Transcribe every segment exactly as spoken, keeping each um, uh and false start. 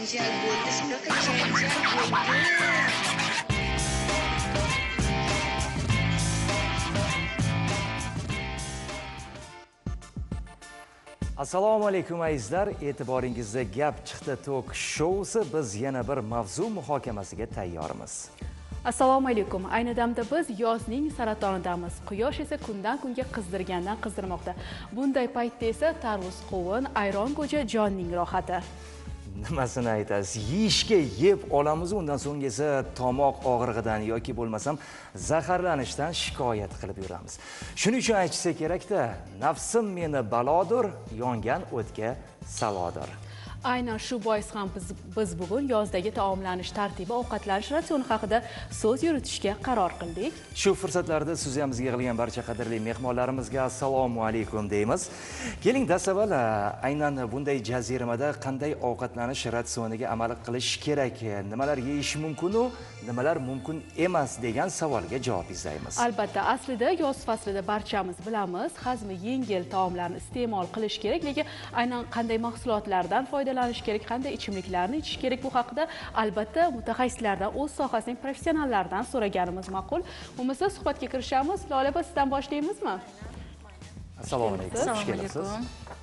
janjal bo'ldi, shunaqa janjal bo'ldi. Assalomu alaykum azizlar, e'tiboringizda Gap chiqdi tok shousi biz yana bir mavzu muhokamasiga tayyormiz. Assalomu alaykum. Ayni damda biz yozning saratonidamiz. Quyosh esa kundan kunga qizdirgandan qizdirmoqda. Bunday paytda esa tarvuz qovun, ayron go'ja jonning rohati. Nimasini aytasiz? Yeyishga yeb olamiz, undan so'ng esa tomoq og'rig'idan yoki bo'lmasam zaharlanishdan shikoyat qilib yuramiz. Shuning uchun aytsa kerak-da, nafsim meni balodir, yongan o'tga salodir. Aynan shu bois ham biz, biz bugun yozdagi taomlanish tartibi, ovqatlanish ratsioni haqida so'z yuritishga qaror qildik. Shu fursatlarda suzamizga yig'ilgan barcha qadrli mehmonlarimizga assalomu alaykum deymiz. Keling, dastavval aynan bunday jaziramada qanday ovqatlanish ratsioniga amal qilish kerak, nimalar yeyish mumkin u, nimalar mumkin emas degan savolga javob izlaymiz. Albatta, aslida yoz faslida barchamiz bilamiz, hazmi yengil taomlarni iste'mol qilish kerak, lekin aynan qanday mahsulotlardan foydalanish kerak, qanday ichimliklarni ichish kerak, bu haqida albatta mutaxassislardan, o'z sohasining professionallaridan so'raganimiz ma'qul. Bo'lmasa suhbatga kirishamiz. Lola opa, sizdan boshlaymizmi? Assalomu alaykum. Assalomu alaykum.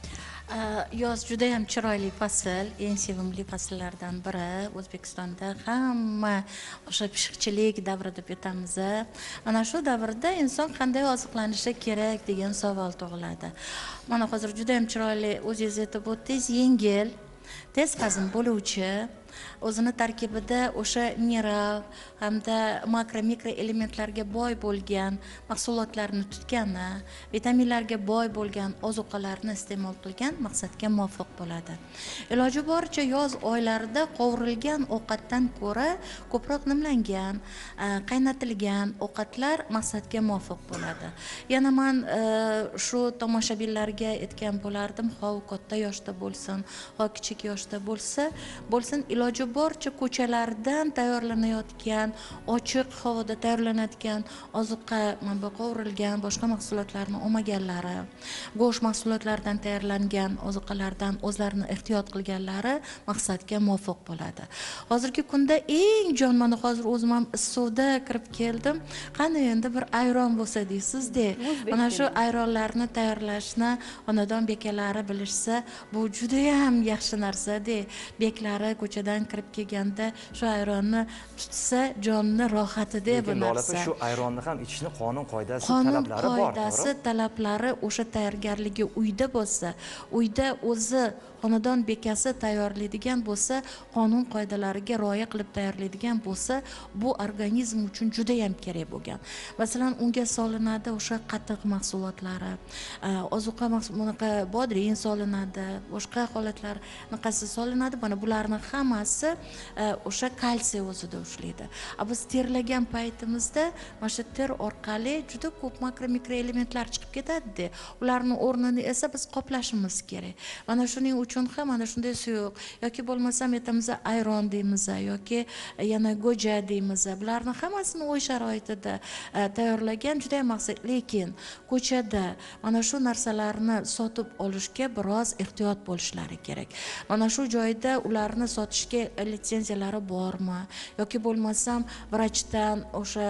Yoz juda ham chiroyli fasl, eng sevimli fasllardan biri. O'zbekistonda hamma o'sha pishiqchilik davri deb aytamiz. Mana shu davrda inson qanday oziqlanishi kerak degan savol tug'iladi. Mana hozir juda ham chiroyli o'zingiz aytib o'tdingiz, yengil, tez hazm bo'luvchi, o'zini tarkibida o'sha mineral hamda makro mikro elementlarga boy bo'lgan mahsulotlarni tutgani, vitaminlarga boy bo'lgan ozuqalarni iste'mol qilgan maqsadga muvofiq bo'ladi. Iloji boricha yoz oylarida qovurilgan ovqatdan ko'ra ko'proq nimlangan, qaynatilgan ovqatlar maqsadga muvofiq bo'ladi. Yana men shu tomoshabinlarga aytgan bo'lardim, xoh katta yoshda bo'lsin, xoh kichik yoshda bo'lsa, bo'lsin iloji boricha ko'chalardan tayyorlanayotgan, ochiq havoda tayyorlanadigan ozuqa, manba qovurilgan boshqa mahsulotlarni olmaganlari, go'sht mahsulotlaridan tayyorlangan ozuqalardan o'zlarini ehtiyot qilganlari maqsadga muvofiq bo'ladi. Hozirgi kunda eng jon, mana hozir o'zim ham suvda kirib keldim. Qani endi bir ayron bo'lsa deysiz-da. Mana shu ayronlarni tayyorlashni xonadon bekalari bilishsa, bu juda ham yaxshi narsa-da. Beklari ko'chadan kirib kelganda shu ayronni tutsa jonni rohatida bu narsa. Lekin shu ayronni ham ichishni qonun qoidasi qonun talablari bor. qoidasi talablari o'sha tayyorgarligi uyda bo'lsa, uyda o'zi xonadon bekasi tayyorlaydigan bo'lsa, qonun qoidalariga rioya qilib tayyorlaydigan bo'lsa, bu organizm uchun juda ham kerak bo'lgan. Masalan, unga solinadi o'sha qatiq mahsulotlari, ozuqa mahsulotlari, bodring solinadi, boshqa holatlar niqasi solinadi. Mana bularning hammasi o'sha kalsiy o'zida ushlaydi. Biz terlagan paytimizda mana shu ter orqali juda ko'p makro mikro elementlar chiqib ketadi-da. Ularning o'rnini esa biz qoplashimiz kerak. Mana shuning uchun ham mana shunday suyuq yoki bo'lmasam aytamiz ayron deymiz yoki yana go'ja deymiz. Bularning hammasini uy sharoitida tayyorlagan juda ham maqsad. Lekin ko'chada mana shu narsalarni sotib olishga biroz ehtiyot bo'lishlari kerak. Mana shu joyda ularni sotishga litsenziyalari bormi yoki bo'lmasam vrachdan o'sha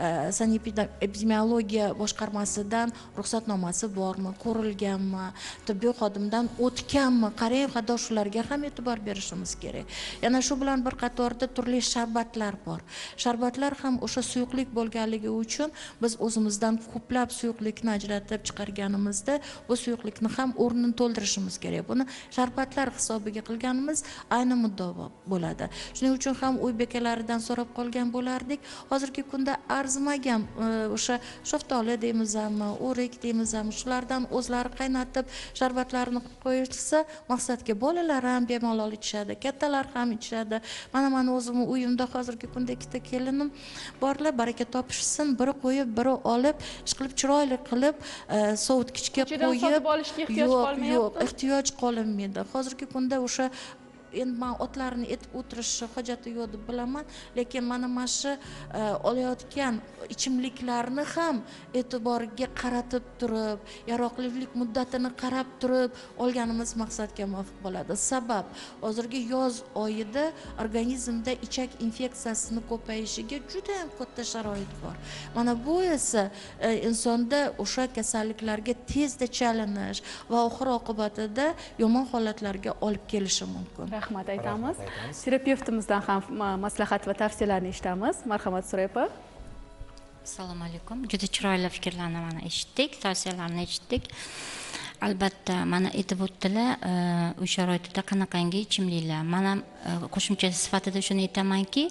sanepidemiologiya boshqarmasidan ruxsatnomasi bormi, ko'rilganmi, tibbiy xodimdan o'tganmi, qarang, xato shularga ham e'tibor berishimiz kerak. Yana shu bilan bir qatorda turli sharbatlar bor. Sharbatlar ham o'sha suyuqlik bo'lganligi uchun biz o'zimizdan ko'plab suyuqlikni ajratib chiqarganimizda bu suyuqlikni ham o'rnini to'ldirishimiz kerak. Buni sharbatlar hisobiga qilganimiz ayni muddao bo'ladi. Shuning uchun ham uy bekalaridan so'rab qolgan bo'lardik. Hozirgi kunda arzimagan o'sha shaftoli deymizmi, o'rik deymizmi, shulardan o'zlari qaynatib sharbatlarni qo'yishsa, maqsadga bolalar ham bemalol ichishadi, kattalar ham ichishadi. Mana men o'zim uyimda hozirgi kunda ikkita kelinim borlar, baraka topishsin, biri qo'yib, biri olib, ishqilib chiroyli qilib sovutkichga qo'yib, sotib olishga ehtiyoj qolmayapti. Yo'q, ehtiyoj qolinmaydi. Hozirgi kunda o'sha endi men otlarni etib o'tirishi hojati yo'q deb bilaman, lekin mana mana shu olayotgan ichimliklarni ham e'tiboriga qaratib turib, yaroqlilik muddatini qarab turib olganimiz maqsadga muvofiq bo'ladi. Sabab hozirgi yoz oyida organizmda ichak infeksiyasini ko'payishiga juda ham katta sharoit bor. Mana bu esa insonda o'sha kasalliklarga tezda chalinish va oxir oqibatida yomon holatlarga olib kelishi mumkin. Rahmat aytamiz. Terapevtimizdan ham maslahat va tavsiyalarni eshitamiz. Marhamat Suraypa. Assalomu alaykum. Juda chiroyli fikrlarni mana eshitdik, tavsiyalarni eshitdik. Albatta, mana aytib o'tdilar, uy sharoitida qanaqangi ichimliklar. Mana qo'shimcha sifatida shuni aytamanki,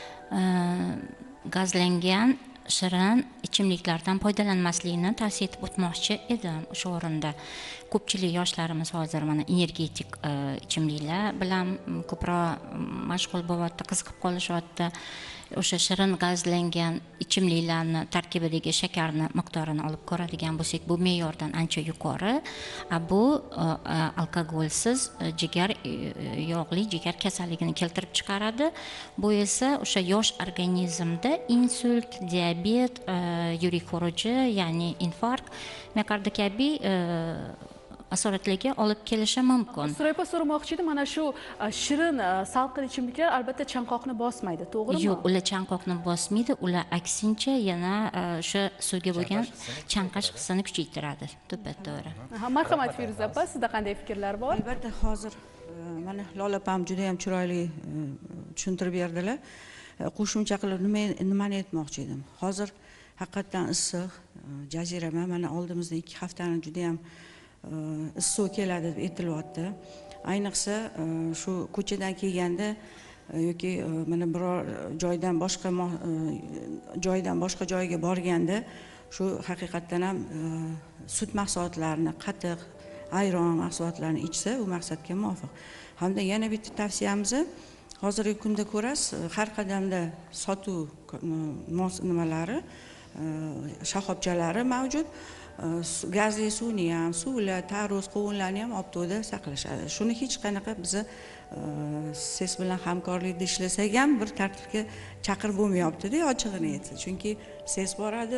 gazlangan shirin ichimliklardan foydalanmaslikni tavsiya etib o'tmoqchi edim o'sha o'rinda. Ko'pchilik yoshlarimiz hozir mana energetik ichimliklar bilan ko'proq mashg'ul bo'lyapti, qiziqib qolishyapti. O'sha shirin gazlangan ichimliklarni tarkibidagi shakarni miqdorini olib ko'radigan bo'lsak, bu me'yordan ancha yuqori. Bu alkogolsiz jigar yog'li jigar kasalligini keltirib chiqaradi. Bu esa o'sha yosh organizmda insult, diabet, yurak xuruji, ya'ni infarkt, miokard kabi asoratlarga olib kelishi mumkin. Suraypa so'ramoqchi edim, mana shu shirin salqin ichimliklar albatta chanqoqni bosmaydi, to'g'rimi? Yo'q, ular chanqoqni bosmaydi, ular aksincha yana o'sha suvga bo'lgan chanqash hissini kuchaytiradi. To'ppa-to'g'ri. Marhamat Feruza opa, sizda qanday fikrlar bor? Albatta, hozir mana Lola opam juda ham chiroyli tushuntirib berdilar. Qo'shimcha qilib nima nimani aytmoqchi edim. Hozir haqiqatan issiq, jazirama, mana oldimizda ikki haftani juda ham issiq keladi deb aytilyapti. Ayniqsa shu ko'chadan kelganda yoki mana biror joydan boshqa joydan boshqa joyga borganda shu haqiqatdan ham sut mahsulotlarini, qatiq, ayron mahsulotlarini ichsa, u maqsadga muvofiq. Hamda yana bitta tavsiyamiz, hozirgi kunda ko'rasiz, har qadamda sotuv nimalari, shoxobchalari mavjud. Gazli suvni ham, suvlar, tarvuz, qovunlarni ham optoda saqlashadi. Shuni hech qanaqa biz siz bilan hamkorlikda ishlasak ham bir tartibga chaqirib bo'lmayapti-da, ochig'ini aytsa. Chunki siz boradi,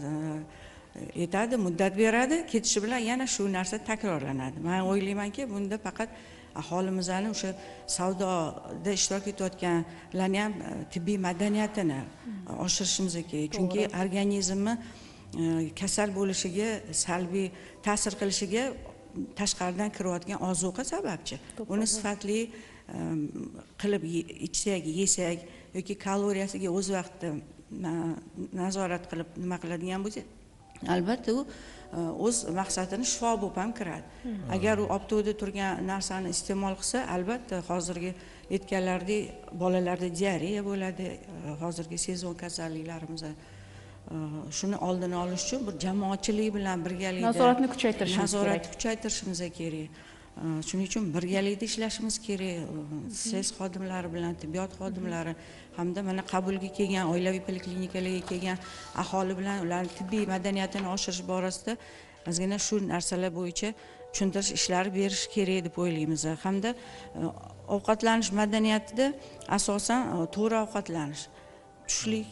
aytadi, muddat beradi, ketishi bilan yana shu narsa takrorlanadi. Men o'ylaymanki, bunda faqat aholimizni o'sha savdoda ishtirok etayotganlarni ham tibbiy madaniyatini oshirishimiz kerak. Chunki organizmni kasal bo'lishiga, salbiy ta'sir qilishiga tashqaridan kirayotgan ozuqa sababchi. Uni sifatli qilib ichsak, yesak yoki kaloriyasiga o'z vaqtida nazorat qilib nima qiladigan bo'lsak, albatta u o'z maqsadini shifo bo'lib ham kiradi. Agar u optoda turgan narsani iste'mol qilsa, albatta hozirgi aytganlaridek bolalarda diareya bo'ladi, hozirgi sezon kasalliklarimiz. Shuni oldini olish uchun bir jamoatchilik bilan birgalikda nazoratni kuchaytirishimiz kerak. Nazoratni kuchaytirishimiz kerak. Shuning uchun birgalikda ishlashimiz kerak. Siz xodimlari bilan, tibbiyot xodimlari hamda mana qabulga kelgan, oilaviy poliklinikalarga kelgan aholi bilan ularning tibbiy madaniyatini oshirish borasida ozgina shu narsalar bo'yicha tushuntirish ishlari berish kerak deb o'ylaymiz. Hamda ovqatlanish madaniyatida asosan to'g'ri ovqatlanish, tushlik,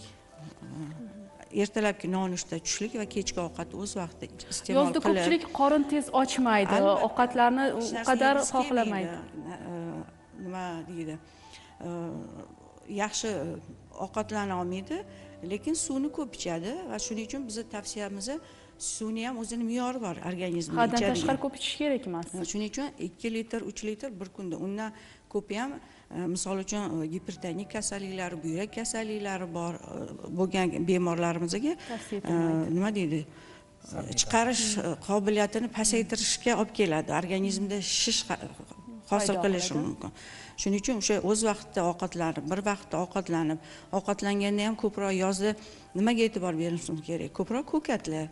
ertalabki nonushta, tushlik va kechki ovqatni o'z vaqtida iste'mol qilib. Yozda ko'pchilik qorin tez ochmaydi, ovqatlarni u qadar xohlamaydi. Nima deydi? Yaxshi ovqatlana olmaydi, lekin suvni ko'p ichadi va shuning uchun bizning tavsiyamiz suvni ham o'zining me'yori bor organizmga. Haddan tashqari ko'p ichish kerak emas. Shuning uchun ikki litr, uch litr bir kunda. Undan ko'pi ham misol uchun gipertonik kasalliklari, buyrak kasalliklari bor bo'lgan bemorlarimizga nima deydi? Chiqarish qobiliyatini pasaytirishga olib keladi. Organizmda shish hosil qilishi mumkin. Shuning uchun o'sha o'z vaqtida ovqatlanib, bir vaqtda ovqatlanib, ovqatlanganda ham ko'proq yozda nimaga e'tibor berishimiz kerak? Ko'proq ko'katlar,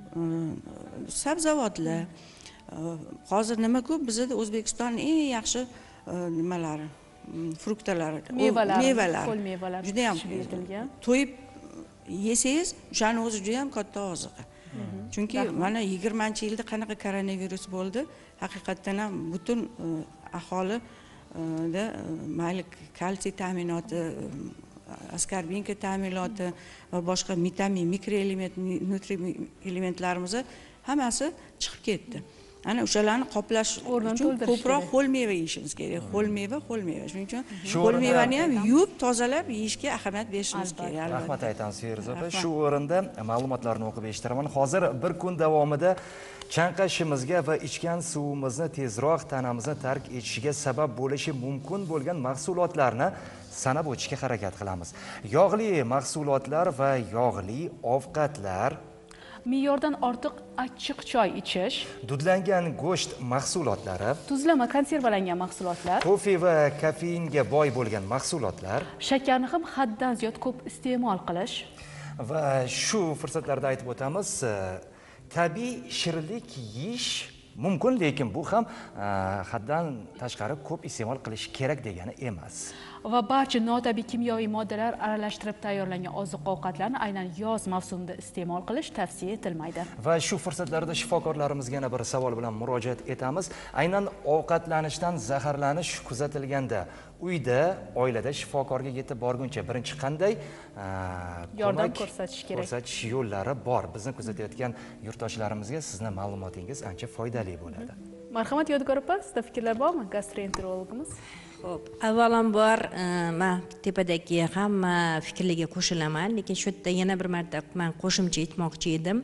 sabzavotlar. Hozir nima ko'p bizda O'zbekistonning eng yaxshi nimalari, fruktalari, mevalar, mevalar, qo'l mevalar juda ham to'yib yesangiz, o'shani o'zi juda ham katta oziqa. Chunki mana yigirmanchi yilda qanaqa koronavirus bo'ldi, haqiqatdan ham butun aholi da mayli kalsiy ta'minoti, askorbinka ta'minoti va boshqa vitamin, mikroelement, nutrielementlarimiz hammasi chiqib ketdi. Ana o'shalarni qoplash uchun ko'proq ho'l meva yeyishimiz kerak. Ho'l meva, ho'l meva. Shuning uchun ho'l mevani ham yuvib, tozalab yeyishga ahamiyat berishimiz kerak. Rahmat aytamiz Feruz opa. Shu o'rinda ma'lumotlarni o'qib eshitiraman. Hozir bir kun davomida chanqashimizga va ichgan suvimizni tezroq tanamizni tark etishiga sabab bo'lishi mumkin bo'lgan mahsulotlarni sanab o'tishga harakat qilamiz. Yog'li mahsulotlar va yog'li ovqatlar, me'yordan ortiq achchiq choy ichish, dudlangan go'sht mahsulotlari, tuzlama konservalangan mahsulotlar, kofe va kofeinga boy bo'lgan mahsulotlar, shakarni ham haddan ziyod ko'p iste'mol qilish va shu fursatlarda aytib o'tamiz, tabiiy shirinlik yeyish mumkin, lekin bu ham haddan tashqari ko'p iste'mol qilish kerak degani emas. Va barcha notabiiy kimyoviy moddalar aralashtirib tayyorlangan oziq-ovqatlarni aynan yoz mavsumida iste'mol qilish tavsiya etilmaydi. Va shu fursatlarda shifokorlarimizga yana bir savol bilan murojaat etamiz. Aynan ovqatlanishdan zaharlanish kuzatilganda uyda, oilada shifokorga yetib borguncha birinchi qanday yordam ko'rsatish kerak? Ko'rsatish yo'llari bor. Bizni kuzatayotgan yurtdoshlarimizga sizning ma'lumotingiz ancha foydali bo'ladi. Marhamat Yodgor opa, sizda fikrlar bormi? Gastroenterologimiz. Xo'p, avvalambor men tepadagi hamma fikrlarga qo'shilaman, lekin shu yerda yana bir marta men qo'shimcha aytmoqchi edim.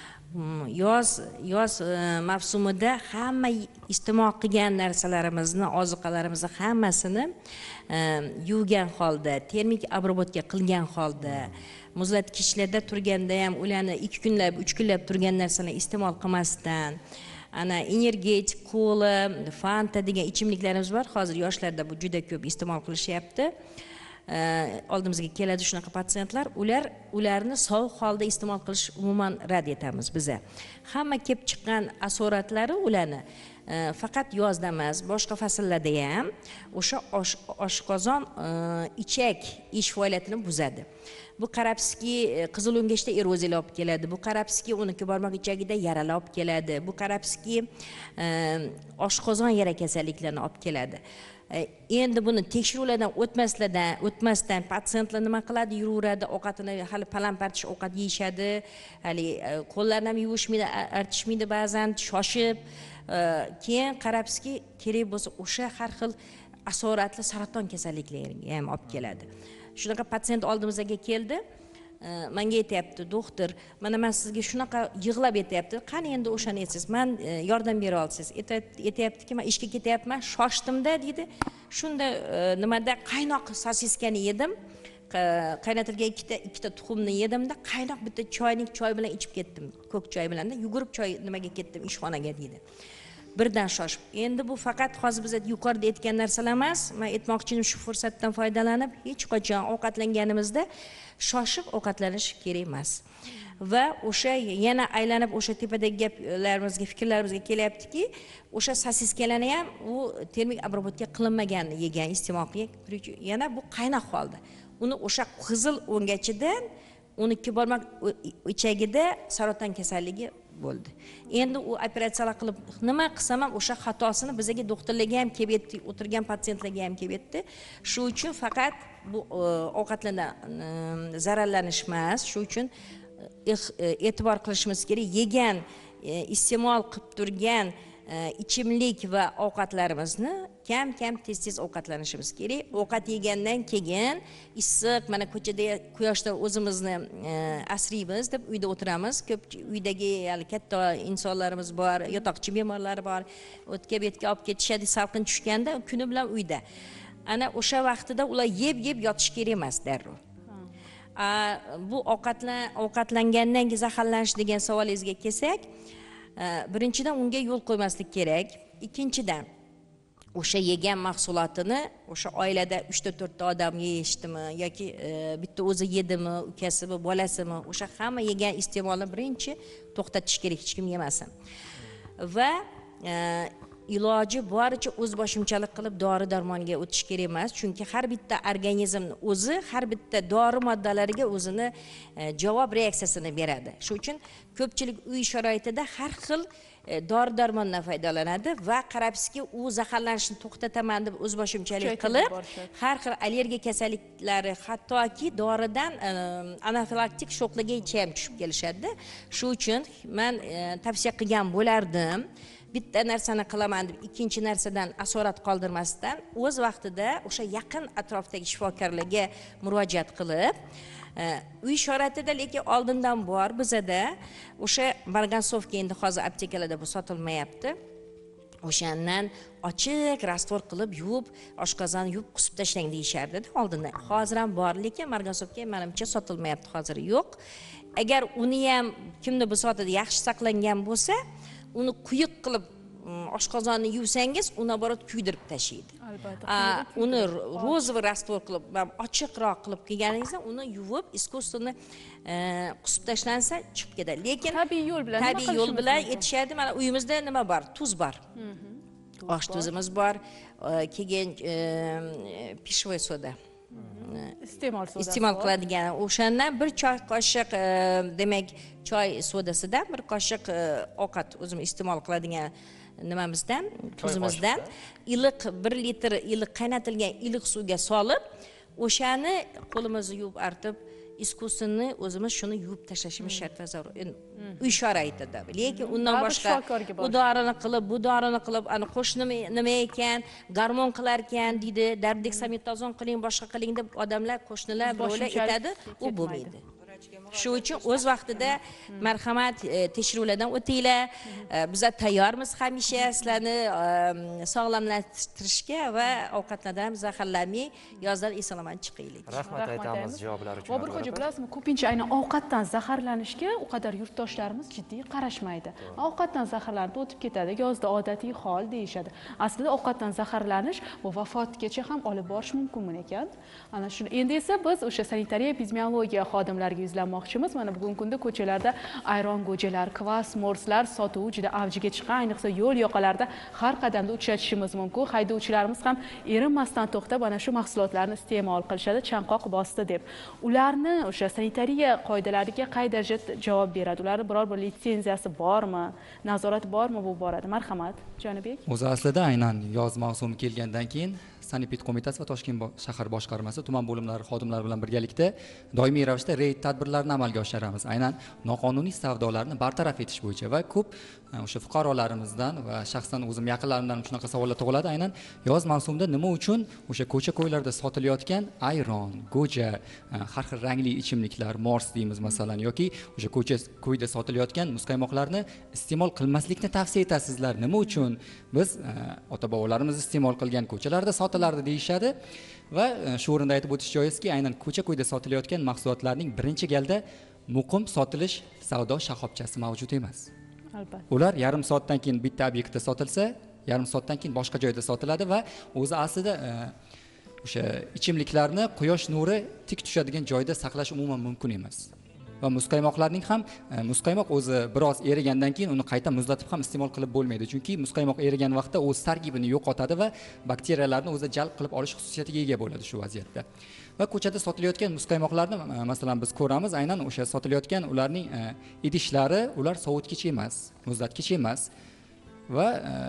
Yoz yoz mavsumida hamma iste'mol qilgan narsalarimizni, ozuqalarimizni hammasini yuvgan holda, termik obработка qilgan holda, muzlatgichlarda turganda ham ularni ikki kunlab, uch kunlab turgan narsalarni iste'mol qilmasdan, ana energetik, kola, fanta degan ichimliklarimiz bor. Hozir yoshlarda bu juda ko'p iste'mol qilishyapti. Oldimizga keladi shunaqa patsientlar, ular ularni sovuq holda iste'mol qilish umuman rad etamiz biza. Hamma kelib chiqqan asoratlari ularni faqat yozda emas, boshqa fasllarda ham o'sha oshqozon ichak ish faoliyatini buzadi. Bu qarabsizki qizil o'ngachda eroziya olib keladi. Bu qarabsizki o'niki barmoq ichagida yaralar olib keladi. Bu qarabsizki oshqozon yara kasalliklarini olib keladi. Endi buni tekshiruvlardan o'tmaslardan, o'tmasdan patsientlar nima qiladi? Yuraveradi, ovqatini hali palam-partish ovqat yeyishadi. Hali qo'llarni ham yuvishmaydi, artishmaydi ba'zan, shoshib, keyin qarabsizki kerak bo'lsa o'sha har xil asoratli saraton kasalliklariga ham olib keladi. Shunaqa patsient oldimizga keldi. Menga aytayapti, doktor, mana men sizga shunaqa yig'lab aytayapti. Qani endi o'shani aytsangiz, men yordam bera olasiz. Aytayaptiki, men ishga ketyapman, shoshdimda dedi. Shunda nimada qaynoq sosiskani yedim. Qaynatilgan ikkita ikkita tuxumni yedimda, qaynoq bitta choynik choy bilan ichib ketdim. Ko'k choy bilan yugurib choy nimaga ketdim, ishxonaga dedi. Birdan shoshib. Endi bu faqat hozir biz yuqorida aytgan narsalar emas. Men aytmoqchinim, shu fursatdan foydalanib, hech qachon ovqatlanganimizda shoshib ovqatlanish kerak emas. Va o'sha yana aylanib o'sha tepadagi gaplarimizga, fikrlarimizga kelyaptiki, o'sha sosiskalarni ham u termik obработка qilinmagan yegan, iste'mol qilgan. Yana bu qaynoq holda. Uni o'sha qizil o'ngachidan o'n ikki barmoq ichagida saraton kasalligi bo'ldi. Endi u operatsiyalar qilib nima qilsam ham o'sha xatosini bizga doktorlarga ham kelib yetdi, o'tirgan patsientlarga ham kelib yetdi. Shu uchun faqat bu ovqatlardan zararlanish emas, shu uchun e'tibor qilishimiz kerak. Yegan, iste'mol qilib turgan ichimlik va ovqatlarimizni kam-kam tez-tez ovqatlanishimiz kerak. Ovqat yegandan keyin issiq, mana ko'chada quyoshda o'zimizni asraymiz deb uyda o'tiramiz. Ko'p uydagi hali katta insonlarimiz bor, yotoqchi bemorlar bor. O'tga-betga olib ketishadi salqin tushganda, kuni bilan uyda. Ana o'sha vaqtida ular yeb-yeb yotish kerak emas darrov. Bu ovqatlan ovqatlangandan keyin zaharlanish degan savolingizga kelsak, birinchidan unga yo'l qo'ymaslik kerak. Ikkinchidan o'sha yegan mahsulotini o'sha oilada uch ta to'rt ta odam yeyishdimi yoki bitta o'zi yedimi, ukasimi, bolasimi, o'sha hamma yegan iste'molni birinchi to'xtatish kerak, hech kim yemasin. Va iloji boricha o'zboshimchalik qilib dori-darmonga o'tish kerak emas, chunki har bitta organizmning o'zi har bitta dori moddalariga o'zini javob reaksiyasini beradi. Shuning uchun ko'pchilik uy sharoitida har xil dori darmondan foydalanadi va qarabsizki u zaharlanishni to'xtataman deb o'zboshimchalik qilib har xil allergiya kasalliklari hattoki doridan anafilaktik shokligacha ham tushib kelishadi. Shu uchun men tavsiya qilgan bo'lardim. Bitta narsani qilaman deb ikkinchi narsadan asorat qoldirmasdan o'z vaqtida o'sha yaqin atrofdagi shifokorlarga murojaat qilib, uy shoratida lekin oldindan bor bizada o'sha margansovka endi hozir aptekalarda bu sotilmayapti. O'shandan ochiq rastvor qilib yuvib, oshqozonni yuvib qusib tashlang deyishardi oldindan. Hozir ham bor, lekin margansovka menimcha sotilmayapti, hozir yo'q. Agar uni ham kimni bisotida yaxshi saqlangan bo'lsa, uni quyuq qilib oshqozonni yuvsangiz, uni borib kuydirib tashlaydi. Albatta. Uni rozовый rastvor qilib, ochiqroq qilib kelganingizda uni yuvib, искусственно qusib tashlansa chiqib ketadi. Lekin tabiiy yo'l bilan tabiiy yo'l bilan etishadi. Mana uyimizda nima bor? Tuz bor. Osh tuzimiz bor, keyin pishvoy soda. Iste'mol sodasi. Iste'mol qiladigan o'shandan bir choy qoshiq, demak, choy sodasidan bir qoshiq ovqat o'zim iste'mol qiladigan nimamizdan, tuzimizdan iliq bir litr iliq qaynatilgan iliq suvga solib, o'shani qo'limizni yuvib artib, искусственni o'zimiz shuni yuvib tashlashimiz shart va zarur. Uy sharoitida. Lekin undan boshqa bu dorini qilib, bu dorini qilib, ana qo'shni nima ekan, gormon qilar ekan deydi, dardeksametazon qiling, boshqa qiling deb odamlar, qo'shnilar birovlar aytadi, u bo'lmaydi. Shu uchun o'z vaqtida marhamat tekshiruvlardan o'tinglar. Biz tayyormiz hamisha sizlarni sog'lomlashtirishga va ovqatlardan ham zaharlanmay yozdan eson-omon chiqaylik. Rahmat aytamiz javoblar uchun. Bobur xo'ja, bilasizmi, ko'pincha aynan ovqatdan zaharlanishga u qadar yurtdoshlarimiz jiddiy qarashmaydi. Ovqatdan zaharlanib o'tib ketadi, yozda odatiy hol deyishadi. Aslida ovqatdan zaharlanish bu vafotgacha ham olib borish mumkin ekan. Ana shuni endi esa biz o'sha sanitariya epidemiologiya xodimlariga yuzlanmoqchimiz. Mana bugungi kunda ko'chalarda ayron go'jalar, kvas, morslar sotuvi juda avjiga chiqqan, ayniqsa yo'l yoqalarida har qadamda uchratishimiz mumkin. Haydovchilarimiz ham erinmasdan to'xtab ana shu mahsulotlarni iste'mol qilishadi, chanqoq bosdi deb. Ularni o'sha sanitariya qoidalariga qay darajada javob beradi? Ularning biror bir litsenziyasi bormi, nazorati bormi bu borada? Marhamat, Jonibek. O'zi aslida aynan yoz mavsumi kelgandan keyin Sanepid qo'mitasi va Toshkent shahar boshqarmasi tuman bo'limlari xodimlari bilan birgalikda doimiy ravishda reyd tadbirlarini amalga oshiramiz. Aynan noqonuniy savdolarni bartaraf etish bo'yicha va ko'p o'sha fuqarolarimizdan va shaxsan o'zim yaqinlarimdan shunaqa savollar tug'iladi. Aynan yoz mavsumida nima uchun o'sha ko'cha-ko'ylarda sotilayotgan ayron, go'ja, har xil rangli ichimliklar, mors deymiz masalan, yoki o'sha ko'cha-ko'yda sotilayotgan muzqaymoqlarni iste'mol qilmaslikni tavsiya etasizlar. Nima uchun biz ota-bobolarimiz iste'mol qilgan ko'chalarda sotilardi deyishadi va shu o'rinda aytib o'tish joizki, aynan ko'cha-ko'yda sotilayotgan mahsulotlarning birinchi galda muqim sotilish savdo shoxobchasi mavjud emas. Albatta. Ular yarim soatdan keyin bitta obyektda sotilsa, yarim soatdan keyin boshqa joyda sotiladi va o'zi aslida o'sha ichimliklarni quyosh nuri tik tushadigan joyda saqlash umuman mumkin emas. Va muzqaymoqlarning ham muzqaymoq o'zi biroz erigandan keyin uni qayta muzlatib ham iste'mol qilib bo'lmaydi. Chunki muzqaymoq erigan vaqtda o'z tarkibini yo'qotadi va bakteriyalarni o'zi jalb qilib olish xususiyatiga ega bo'ladi shu vaziyatda. Va ko'chada sotilayotgan muzqaymoqlarni masalan biz ko'ramiz, aynan o'sha sotilayotgan ularning idishlari, ular sovutgich emas, muzlatgich emas va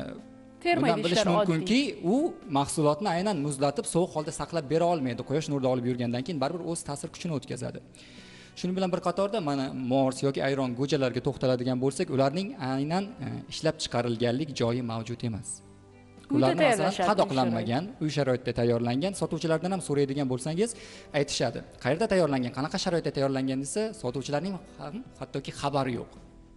bundan bilish mumkinki, u mahsulotni aynan muzlatib sovuq holda saqlab bera olmaydi. Quyosh nurida olib yurgandan keyin baribir o'z ta'sir kuchini o'tkazadi. Shuning bilan bir qatorda mana mors yoki ayron go'jalarga to'xtaladigan bo'lsak, ularning aynan ishlab chiqarilganlik joyi mavjud emas. Ularni masalan qadoqlanmagan, uy sharoitida tayyorlangan, sotuvchilardan ham so'raydigan bo'lsangiz, aytishadi. Qayerda tayyorlangan, qanaqa sharoitda tayyorlangan desa, sotuvchilarning ham hattoki xabari yo'q.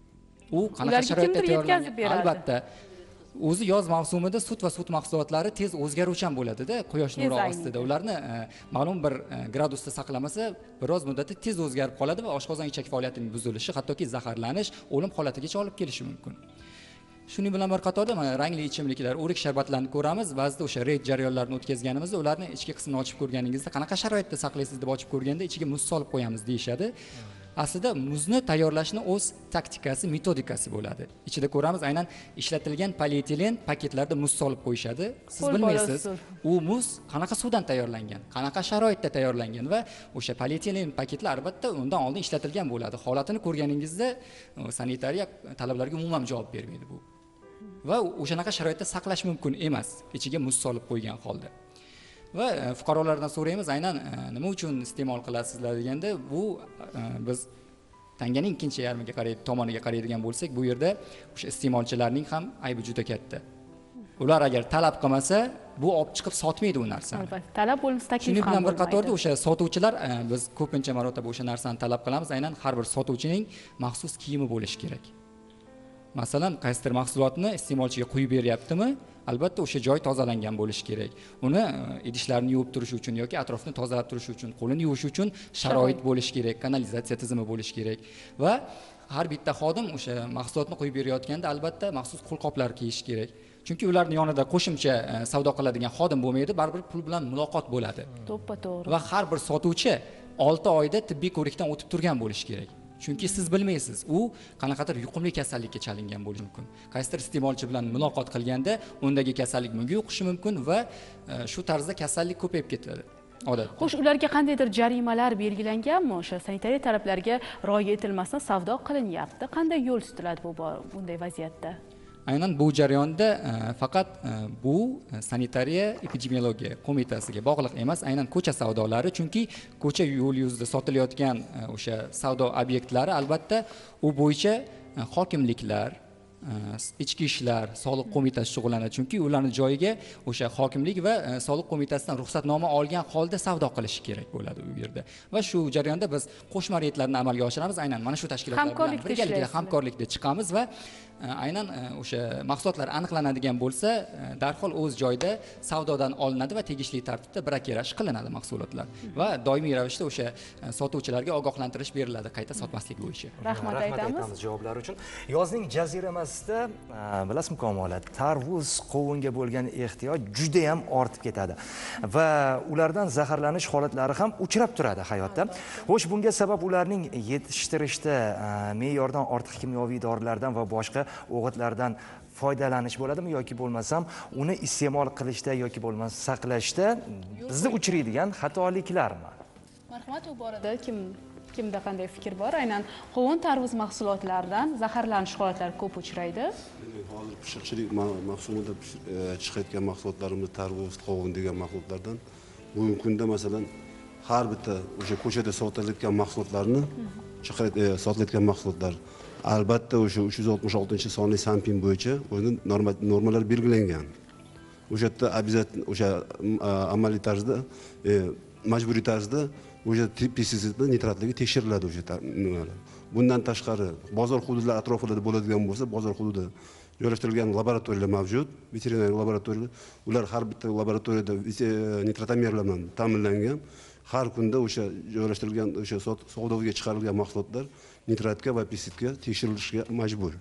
U qanaqa sharoitda tayyorlangan? Albatta. O'zi yoz mavsumida sut va sut mahsulotlari tez o'zgaruvchan bo'ladi-da, quyosh nuri ostida. Ularni ma'lum bir gradusda saqlamasa, biroz muddatda tez o'zgarib qoladi va oshqozon ichak faoliyatining buzilishi, hattoki zaharlanish, o'lim holatigacha olib kelishi mumkin. Shuning bilan bir qatorda mana rangli ichimliklar, o'rik sharbatlarini ko'ramiz. Ba'zida o'sha reyd jarayonlarini o'tkazganimizda ularni ichki qismini ochib ko'rganingizda, qanaqa sharoitda saqlaysiz deb ochib ko'rganda ichiga muz solib qo'yamiz deyishadi. aslida muzni tayyorlashni o'z taktikasi, metodikasi bo'ladi. Ichida ko'ramiz, aynan ishlatilgan polietilen paketlarda muz solib qo'yishadi. Siz bilmaysiz, u muz qanaqa suvdan tayyorlangan, qanaqa sharoitda tayyorlangan va o'sha polietilen paketlar albatta undan oldin ishlatilgan bo'ladi. Holatini ko'rganingizda sanitariya talablariga umuman javob bermaydi bu. Va o'shanaqa sharoitda saqlash mumkin emas, ichiga muz solib qo'ygan holda. Va fuqarolardan so'raymiz, aynan nima uchun iste'mol qilasizlar deganda, bu biz tanganing ikkinchi yarmiga qaraydi, tomoniga qaraydigan bo'lsak, bu yerda o'sha iste'molchilarning ham aybi juda katta. Ular agar talab qilmasa, bu olib chiqib sotmaydi u narsani. Albatta, talab bo'lmasa taklif ham Shuning bilan bir bo'lmaydi. qatorda o'sha sotuvchilar, biz ko'pincha marotaba o'sha narsani talab qilamiz, aynan har bir sotuvchining maxsus kiyimi bo'lishi kerak. Masalan, qaysidir mahsulotni iste'molchiga quyib beryaptimi, albatta o'sha joy tozalangan bo'lishi kerak. Uni idishlarni yuvib turish uchun yoki atrofni tozalab turish uchun, qo'lini yuvish uchun sharoit bo'lishi kerak, kanalizatsiya tizimi bo'lishi kerak va har bitta xodim o'sha mahsulotni quyib berayotganda albatta maxsus qo'lqoplar kiyish kerak. Chunki ularning yonida qo'shimcha savdo qiladigan xodim bo'lmaydi, baribir pul bilan muloqot bo'ladi. To'ppa-to'g'ri. Va har bir sotuvchi olti oyda tibbiy ko'rikdan o'tib turgan bo'lishi kerak. Chunki siz bilmaysiz, u qanaqadir yuqumli kasallikka chalingan bo'lishi mumkin. Qaysidir iste'molchi bilan muloqot qilganda undagi kasallik bunga yuqishi mumkin va shu tarzda kasallik ko'payib ketadi. Odatda. Xo'sh, ularga qandaydir jarimalar belgilanganmi? O'sha sanitariya talablariga rioya etilmasdan savdo qilinyapti. Qanday yo'l tutiladi bu bunday vaziyatda? Aynan bu jarayonda faqat bu sanitariya epidemiologiya qo'mitasiga bog'liq emas, aynan ko'cha savdolari, chunki ko'cha yo'l yuzida sotilayotgan o'sha savdo obyektlari albatta u bo'yicha hokimliklar, ichki ishlar, soliq qo'mitasi shug'ullanadi, chunki ularning joyiga o'sha hokimlik va soliq qo'mitasidan ruxsatnoma olgan holda savdo qilishi kerak bo'ladi u yerda. Va shu jarayonda biz qo'shma reydlarni amalga oshiramiz, aynan mana shu tashkilotlar bilan birgalikda hamkorlikda chiqamiz va aynan o'sha mahsulotlar aniqlanadigan bo'lsa, darhol o'z joyida savdodan olinadi va tegishli tartibda brakiraj qilinadi mahsulotlar va doimiy ravishda o'sha sotuvchilarga ogohlantirish beriladi qayta sotmaslik bo'yicha. Rahmat aytamiz javoblar uchun. Yozning jaziramasida bilasizmi Komolot, tarvuz, qovunga bo'lgan ehtiyoj juda ham ortib ketadi va ulardan zaharlanish holatlari ham uchrab turadi hayotda. Xo'sh, bunga sabab ularning yetishtirishda me'yordan ortiq kimyoviy dorilardan va boshqa o'g'itlardan foydalanish bo'ladimi yoki bo'lmasam uni iste'mol qilishda yoki bo'lmasa saqlashda bizni uchraydigan xatoliklarmi? Marhamat, bu borada kim kimda qanday fikr bor? Aynan qovun, tarvuz mahsulotlaridan zaharlanish holatlari ko'p uchraydi. Hozir pishiqchilik mavsumida chiqayotgan mahsulotlarimiz tarvuz, qovun degan mahsulotlardan bugungi kunda masalan har bitta o'sha ko'chada sotilayotgan mahsulotlarni sotilayotgan mahsulotlar albatta o'sha uch yuz oltmish oltinchi sonli Sanpin bo'yicha o'zi normalar belgilangan. O'sha yerda обязательно o'sha amaliy tarzda, majburiy tarzda o'sha pestisidlar nitratligi tekshiriladi o'sha nimalar. Bundan tashqari bozor hududlari atrofida bo'ladigan bo'lsa, bozor hududida joylashtirilgan laboratoriyalar mavjud, veterinariya laboratoriyalar. Ular har bitta laboratoriyada nitrotamerlar bilan ta'minlangan. Har kunda o'sha joylashtirilgan o'sha savdoga chiqarilgan mahsulotlar nitratga va pestitsidga tekshirilishga majbur.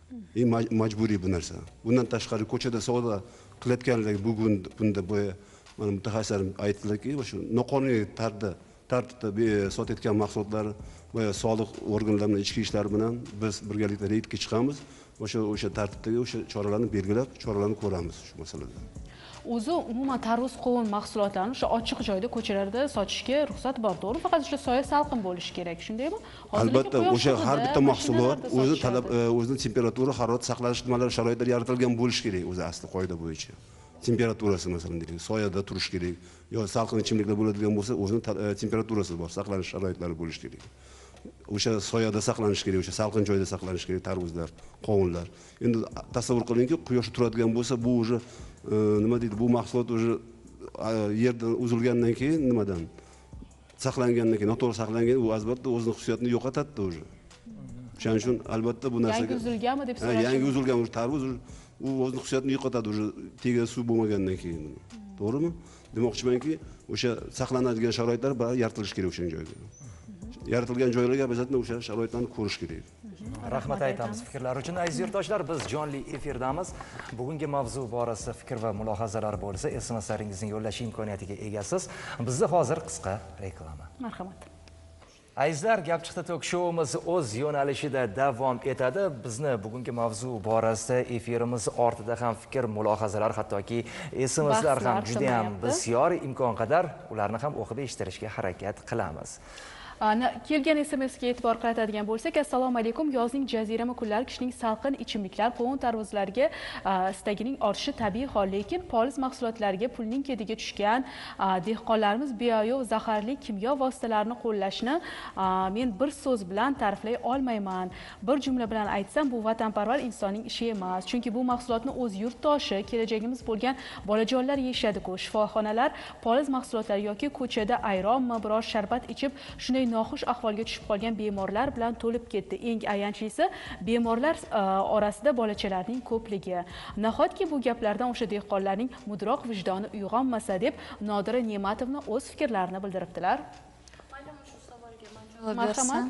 E majburiy bu narsa. Bundan tashqari ko'chada savdo qilayotganlar bugun bunda bo'ya mana mutaxassislar aytdilarki, o'sha noqonuniy tarzda tartibda sotayotgan mahsulotlar va soliq organlari bilan ichki ishlar bilan biz birgalikda reydga chiqamiz. O'sha o'sha tartibdagi o'sha choralarni belgilab, choralarni ko'ramiz shu masalada. O'zi umuman tarvuz, qovun mahsulotlarini o'sha ochiq joyda ko'chalarda sotishga ruxsat bor, to'g'ri? Faqat o'sha soya salqin bo'lishi kerak, shundaymi? Albatta, o'sha har bitta mahsulot o'zi talab, o'zining temperatura, harorat saqlash nimalari sharoitlari yaratilgan bo'lishi kerak o'zi asli qoida bo'yicha. Temperaturasi masalan deylik, soyada turish kerak, yo salqin ichimliklar bo'ladigan bo'lsa, o'zining temperaturasi bor, saqlanish sharoitlari bo'lishi kerak. O'sha soyada saqlanish kerak, o'sha salqin joyda saqlanish kerak tarvuzlar, qovunlar. Endi tasavvur qilingki, quyosh turadigan bo'lsa, bu o'zi nima deydi, bu mahsulot o'zi yerdan uzilgandan keyin nimadan saqlangandan keyin, noto'g'ri saqlangan, u albatta o'zining xususiyatini yo'qotadi o'zi. Shuning uchun albatta bu narsaga yangi uzilganmi deb so'rash. Yangi uzilgan tarvuz u o'zining xususiyatini yo'qotadi o'zi tega suv bo'lmagandan keyin. To'g'rimi? Demoqchimanki, o'sha saqlanadigan sharoitlar yaratilishi kerak o'sha joyda. Yaratilgan joylarga albatta o'sha sharoitlarni ko'rish kerak. Rahmat aytamiz fikrlar uchun. Aziz yurtdoshlar, biz jonli efirdamiz. Bugungi mavzu borasida fikr va mulohazalar bo'lsa, S M S-laringizni yo'llash imkoniyatiga egasiz. Bizda hozir qisqa reklama. Marhamat. Azizlar, Gap chiqdi tok showimiz o'z yo'nalishida davom etadi. Bizni bugungi mavzu borasida efirimiz ortida ham fikr, mulohazalar, hattoki S M Slar ham juda ham bisyor, imkon qadar ularni ham o'qib eshittirishga harakat qilamiz. Kelgan S M Sga e'tibor qaratadigan bo'lsak, assalomu alaykum. Yozning jazirama kunlari kishining salqin ichimliklar, qovun tarvuzlarga istagining ortishi tabiiy hol, lekin poliz mahsulotlariga pulning ketiga tushgan dehqonlarimiz beayov zaharli kimyo vositalarini qo'llashni men bir so'z bilan ta'riflay olmayman. Bir jumla bilan aytsam, bu vatanparvar insonning ishi emas. Chunki bu mahsulotni o'z yurtdoshi, kelajagimiz bo'lgan bolajonlar yeyishadi-ku. Shifoxonalar poliz mahsulotlari yoki ko'chada ayronmi, biror sharbat ichib, shunday noxush ahvolga tushib qolgan bemorlar bilan to'lib ketdi. Eng ayanchlisi bemorlar orasida bolachalarning ko'pligi. Nahotki bu gaplardan o'sha dehqonlarning mudroq vijdoni uyg'onmasa deb Nodira Ne'matovna o'z fikrlarini bildiribdilar. Mayli, shu savolga men javob bersam,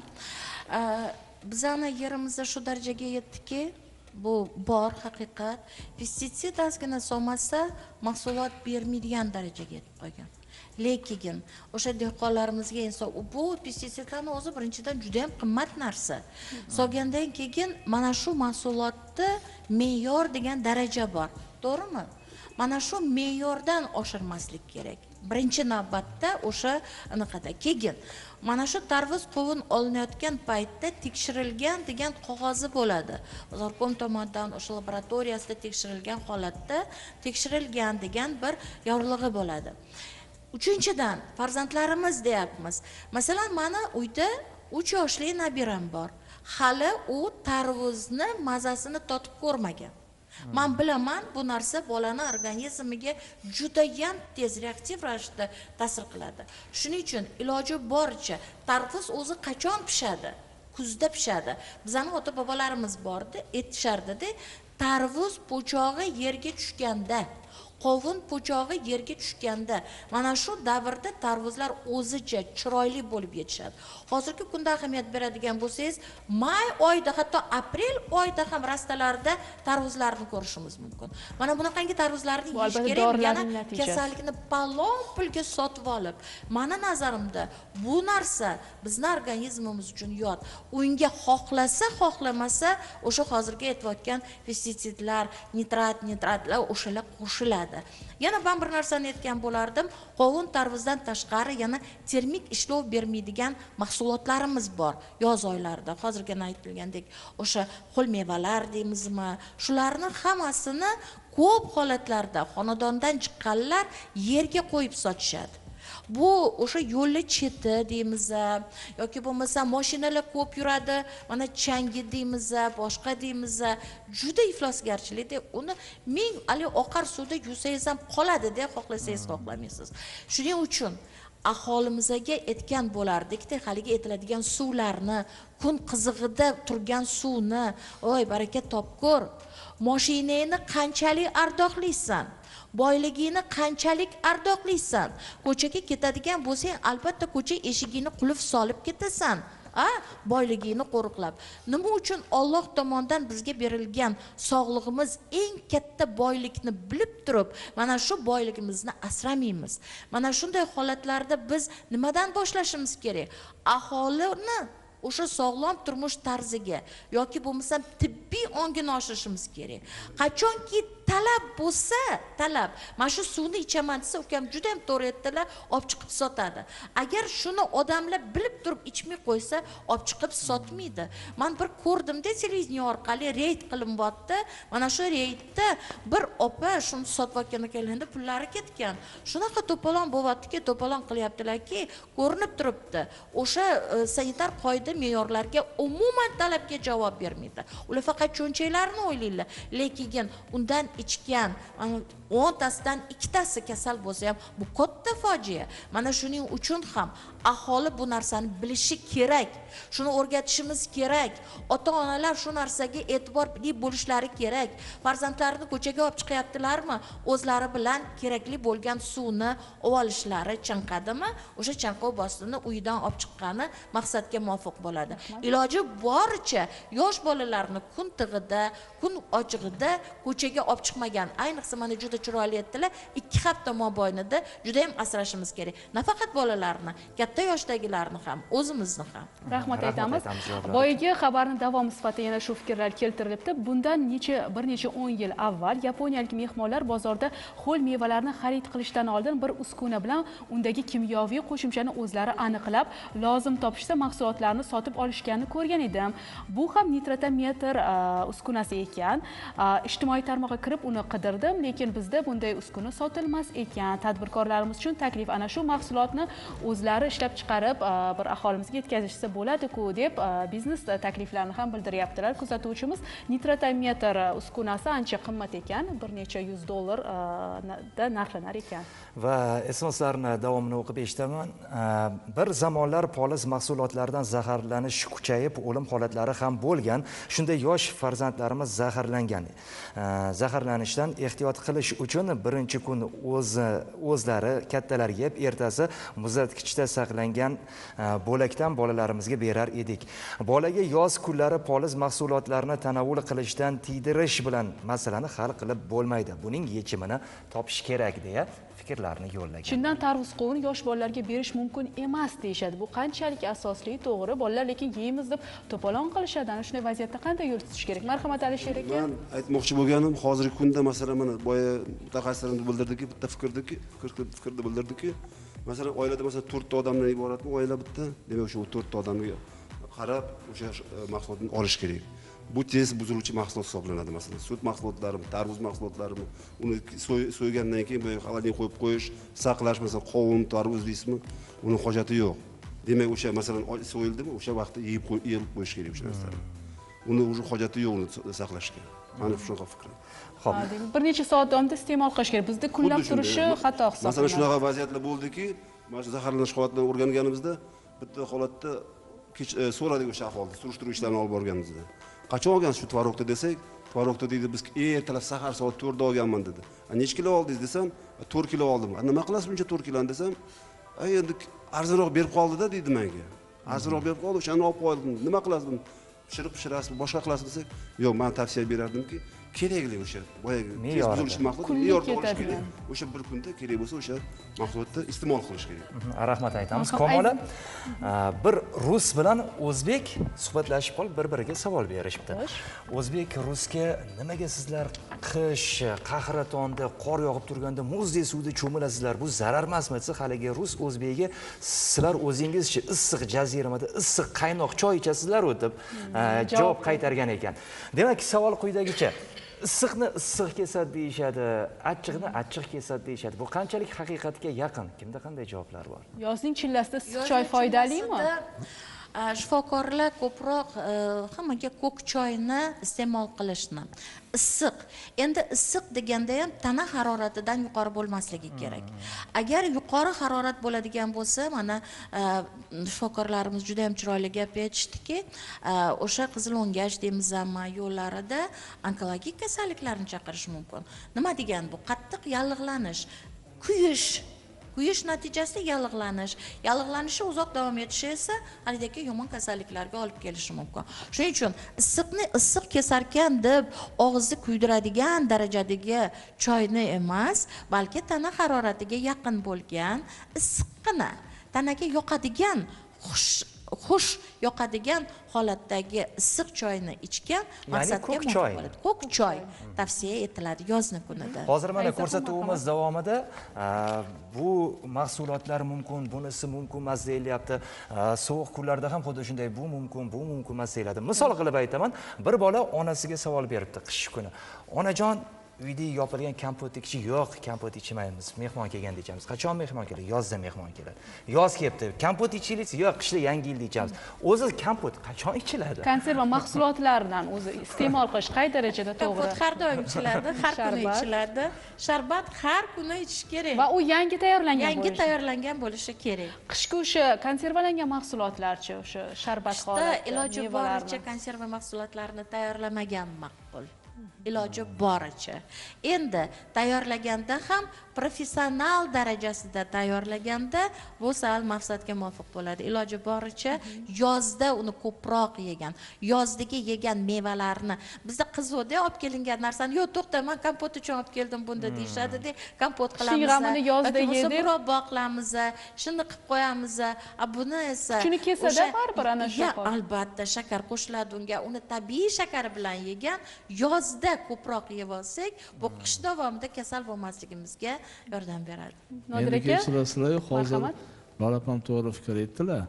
bizning yerimizda shu darajaga yetdiki, bu bor haqiqat. Pestitsid ozgina solmasa, mahsulot bermaydigan darajaga yetib qolgan. Lekin o'sha dehqonlarimizga inson bu pestitsidlarning o'zi birinchidan juda ham qimmat narsa. Solgandan keyin mana shu mahsulotda me'yor degan daraja bor. To'g'rimi? Mana shu me'yordan oshirmaslik kerak. Birinchi navbatda o'sha anaqada. Keyin mana shu tarvuz qovun olinayotgan paytda tekshirilgan degan qog'ozi bo'ladi. Bozorkom tomonidan o'sha laboratoriyasida tekshirilgan holatda tekshirilgan degan bir yorlig'i bo'ladi. Uchinchidan, farzandlarimiz deyapmiz. Masalan, mana uyda uch yoshli nabiram bor. Hali u tarvuzni mazasini totib ko'rmagan. Men bilaman, bu narsa bolaning organizmiga juda ham tez reaktiv ravishda ta'sir qiladi. Shuning uchun iloji boricha tarvuz o'zi qachon pishadi? Kuzda pishadi. Bizning ota-bobolarimiz bordi, aytishardi-da, tarvuz po'chog'i yerga tushganda, qovun po'chog'i yerga tushganda, mana shu davrda tarvuzlar o'zicha chiroyli bo'lib yetishadi. Hozirgi kunda ahamiyat beradigan bo'lsangiz, may oyida, hatto aprel oyida ham rastalarda tarvuzlarni ko'rishimiz mumkin. Mana bunaqangi tarvuzlarni yeyish kerak, yana kasallikni palon pulga sotib olib. Mana nazarimda bu narsa bizning organizmimiz uchun yot. Unga xohlasa, xohlamasa o'sha hozirgi aytayotgan pestitsidlar, nitrat, nitratlar o'shalar qo'shiladi. Yana ben bir narsani aytgan bo'lardim. Qovun tarvuzdan tashqari yana termik ishlov bermaydigan mahsulotlarimiz bor yoz oylarida. Hozirgina aytilgandek, o'sha qo'l mevalar deymizmi, shularning hammasini ko'p holatlarda xonadondan chiqqanlar yerga qo'yib sotishadi. Bu o'sha yo'lli cheti deymiz, yoki bo'lmasa mashinalar ko'p yuradi, mana changi deymiz, boshqa deymiz, juda iflosgarchilikda uni ming ali oqar suvda yuvsangiz ham qoladi-da, xohlasangiz xohlamaysiz. Shuning uchun aholimizga aytgan bo'lardik-da, haligi aytiladigan suvlarni, kun qizig'ida turgan suvni, oy baraka topko'r, mashinangni qanchalik ardoqlaysan, boyligini qanchalik ardoqlaysan, ko'chaga ketadigan bo'lsang, albatta ko'cha eshigini qulf solib ketasan. A, boyligini qo'riqlab. Nima uchun Alloh tomonidan bizga berilgan sog'lig'imiz eng katta boylikni bilib turib, mana shu boyligimizni asramaymiz. Mana shunday holatlarda biz nimadan boshlashimiz kerak? Aholini o'sha sog'lom turmush tarziga yoki bo'lmasam tibbiy ongini oshirishimiz kerak. Qachonki talab bo'lsa, talab, mana shu suvni ichaman desa, ukam juda ham to'g'ri aytdilar, olib chiqib sotadi. Agar shuni odamlar bilib turib ichmay qo'ysa, olib chiqib sotmaydi. Men bir ko'rdim-da, televideniya orqali reyd qilinmoqda. Mana shu reydda bir opa shuni sotayotgan ekanlarda pullari ketgan. Shunaqa to'polon bo'lyaptiki, to'polon qilyaptilarki, ko'rinib turibdi. O'sha sanitar qoida me'yorlarga umuman talabga javob bermaydi. Ular faqat cho'nchaklarni o'ylaydilar. Lekin undan ichgan o'ntasidan ikkitasi kasal bo'lsa ham bu katta fojia. Mana shuning uchun ham aholi bu narsani bilishi kerak. Shuni o'rgatishimiz kerak. Ota-onalar shu narsaga e'tiborli bo'lishlari kerak. Farzandlarini ko'chaga olib chiqyaptilarmi? O'zlari bilan kerakli bo'lgan suvni olishlari chanqadimi? O'sha chanqov bostini uyidan olib chiqqani maqsadga muvofiq bo'ladi. Iloji boricha yosh bolalarni kun tig'ida, kun ochig'ida ko'chaga olib chiqmagan, ayniqsa mana juda chiroyli aytdilar, ikki hafta mobaynida juda ham asrashimiz kerak. Nafaqat bolalarni, katta yoshdagilarni ham, o'zimizni ham. Rahmat aytamiz. Boyagi xabarni davomi sifatida yana shu fikrlar keltirilibdi. Bundan necha bir necha o'n yil avval yaponiyalik mehmonlar bozorda ho'l mevalarni xarid qilishdan oldin bir uskuna bilan undagi kimyoviy qo'shimchani o'zlari aniqlab, lozim topishsa mahsulotlarni sotib olishganini ko'rgan edim. Bu ham nitrotametr uskunasi ekan. Ijtimoiy tarmoqqa kirib uni qidirdim, lekin bizda bunday uskuna sotilmas ekan. Tadbirkorlarimiz uchun taklif ana shu mahsulotni o'zlari ishlab chiqarib bir aholimizga yetkazishsa bo'ladi-ku deb biznes takliflarini ham bildiryaptilar. Kuzatuvchimiz nitrotametr uskunasi ancha qimmat ekan, bir necha yuz dollarda narxlanar ekan. Va esnoslarni davomini o'qib eshitaman. Bir zamonlar poliz mahsulotlaridan zaharlanish kuchayib, o'lim holatlari ham bo'lgan. Shunda yosh farzandlarimiz zaharlangan. Zaharlanishdan ehtiyot qilish uchun birinchi kun o'z o'zlari kattalar yeb, ertasi muzlatgichda saqlangan bo'lakdan bolalarimizga berar edik. Bolaga yoz kunlari poliz mahsulotlarini tanovul qilishdan tiydirish bilan masalani hal qilib bo'lmaydi. Buning yechimini topish kerak deya fikrlarni yo'llagan. Shundan tarvuz qovuni yosh bolalarga berish mumkin emas deyshadi. Bu qanchalik asosli, to'g'ri. Bolalar lekin yeymiz deb to'polon qilishadi. Ana shunday vaziyatda qanday yo'l tutish kerak? Marhamat Alisher aka. Men aytmoqchi bo'lganim, hozirgi kunda masalan mana boya mutaxassislarimiz bildirdiki, bitta fikrdiki, fikrni bildirdiki, masalan oilada masalan to'rtta odamdan iboratmi, oila bitta. Demak, o'sha to'rtta odamga qarab o'sha mahsulotni olish kerak. Bu tez buziluvchi mahsulot hisoblanadi. Masalan, sut mahsulotlarimi, tarvuz mahsulotlarimi, uni so'ygandan keyin bu xaladin qo'yib qo'yish, saqlash, masalan, qovun, tarvuz deysizmi, uni hojati yo'q. Demak, o'sha masalan so'yildimi, o'sha vaqtda yeyib qo'yib qo'yish kerak o'sha narsani. Uni o'sha hojati yo'q uni saqlashga. Mana shunaqa fikrim. Xo'p, bir necha soat davomida iste'mol qilish kerak. Bizda kunlab turishi xato hisoblanadi. Masalan, shunaqa vaziyatlar bo'ldiki, mana shu zaharlanish holatini o'rganganimizda bitta holatda so'radik o'sha ahvolda, surishtiruv ishlarini olib borganimizda. Qachon olgansiz shu tvorogni desak, tvorogni deydi biz ertalab sahar soat to'rtda olganman dedi. Necha kilo oldingiz desam, to'rt kilo oldim. Nima qilasiz buncha to'rt kiloni desam, ay endi arzonroq berib qoldi-da deydi menga. Arzonroq berib qoldi, o'shani olib qo'ydim. Nima qilasiz buni? Pishirib pishirasiz, boshqa qilasiz desak, yo'q, men tavsiya berardimki, kerakli o'sha boyagi tez buzilish mahsulot me'yorda bo'lishi kerak. O'sha bir kunda kerak bo'lsa o'sha mahsulotni iste'mol qilish kerak. Rahmat aytamiz. Kamola bir rus bilan o'zbek suhbatlashib qolib bir-biriga savol berishibdi. O'zbek rusga nimaga sizlar qish, qahratonda, qor yog'ib turganda muzdek suvda cho'milasizlar? Bu zarar emasmi? Desa, haligi rus o'zbegiga sizlar o'zingizchi issiq jaziramada issiq qaynoq choy ichasizlar-ku deb javob qaytargan ekan. Demak, savol quyidagicha. Issiqni issiq kesadi deyishadi, achchiqni achchiq kesadi deyishadi. Bu qanchalik haqiqatga yaqin? Kimda qanday javoblar bor? Yozning chillasida issiq choy foydalimi? Shifokorlar ko'proq hammaga ko'k choyni iste'mol qilishni. Issiq. Endi issiq deganda ham tana haroratidan yuqori bo'lmasligi kerak. Agar yuqori harorat bo'ladigan bo'lsa, mana shifokorlarimiz juda ham chiroyli gap aytishdiki, o'sha qizil o'ngach deymizmi, yo'llarida onkologik kasalliklarni chaqirish mumkin. Nima degan bu? Qattiq yallig'lanish, kuyish Kuyish natijasida yallig'lanish, yallig'lanishi uzoq davom etishi esa haligi yomon kasalliklarga olib kelishi mumkin. Shuning uchun issiqni issiq kesarkan deb og'izni kuydiradigan darajadagi choyni emas, balki tana haroratiga yaqin bo'lgan issiqqina, tanaga yoqadigan xush xush yoqadigan holatdagi issiq choyni ichgan maqsadga muvofiq bo'ladi. Ko'k choy tavsiya etiladi yozni kunida. Hozir mana ko'rsatuvimiz davomida bu mahsulotlar mumkin, bunisi mumkin emas deyilyapti. Sovuq kunlarda ham xuddi shunday bu mumkin, bu mumkin emas deyiladi. Misol qilib aytaman, bir bola onasiga savol beribdi qish kuni. Onajon, uyda yopilgan kompot ichish yo'q, kompot ichmaymiz. Mehmon kelganda ichamiz. Qachon mehmon keladi? Yozda mehmon keladi. Yoz kelibdi. Kompot ichaylik, yo'q, qishda yangi yilda ichamiz. O'zi kompot qachon ichiladi? Konserva mahsulotlaridan o'zi iste'mol qilish qay darajada to'g'ri? Kompot har doim ichiladi, har kuni ichiladi. Sharbat har kuni ichish kerak. Va u yangi tayyorlangan bo'lishi. Yangi tayyorlangan bo'lishi kerak. Qishki o'sha konservalangan mahsulotlarchi, o'sha sharbat holatda iloji boricha konserva mahsulotlarini tayyorlamagan ma'qul. iloji boricha. Endi tayyorlaganda ham professional darajasida tayyorlaganda bu sal maqsadga muvofiq bo'ladi. Iloji boricha yozda uni ko'proq yegan, yozdagi yegan mevalarni, bizda qizg'o'da olib kelingan narsani, yo'q to'xta, men kompot uchun olib keldim bunda deyishadi-da, kompot qilamiz. Shig'amini yozda yedik. Murabbo qilamiz, shuni qilib qo'yamiz. A buni esa shuni kesada baribir ana shu. Albatta shakar qo'shiladi unga. Uni tabiiy shakari bilan yegan, yozda ko'proq yeb olsak, bu qish davomida kasal bo'lmasligimizga yordam beradi. Nodir aka, sizlar hozir Lola ham to'g'ri fikr etdilar.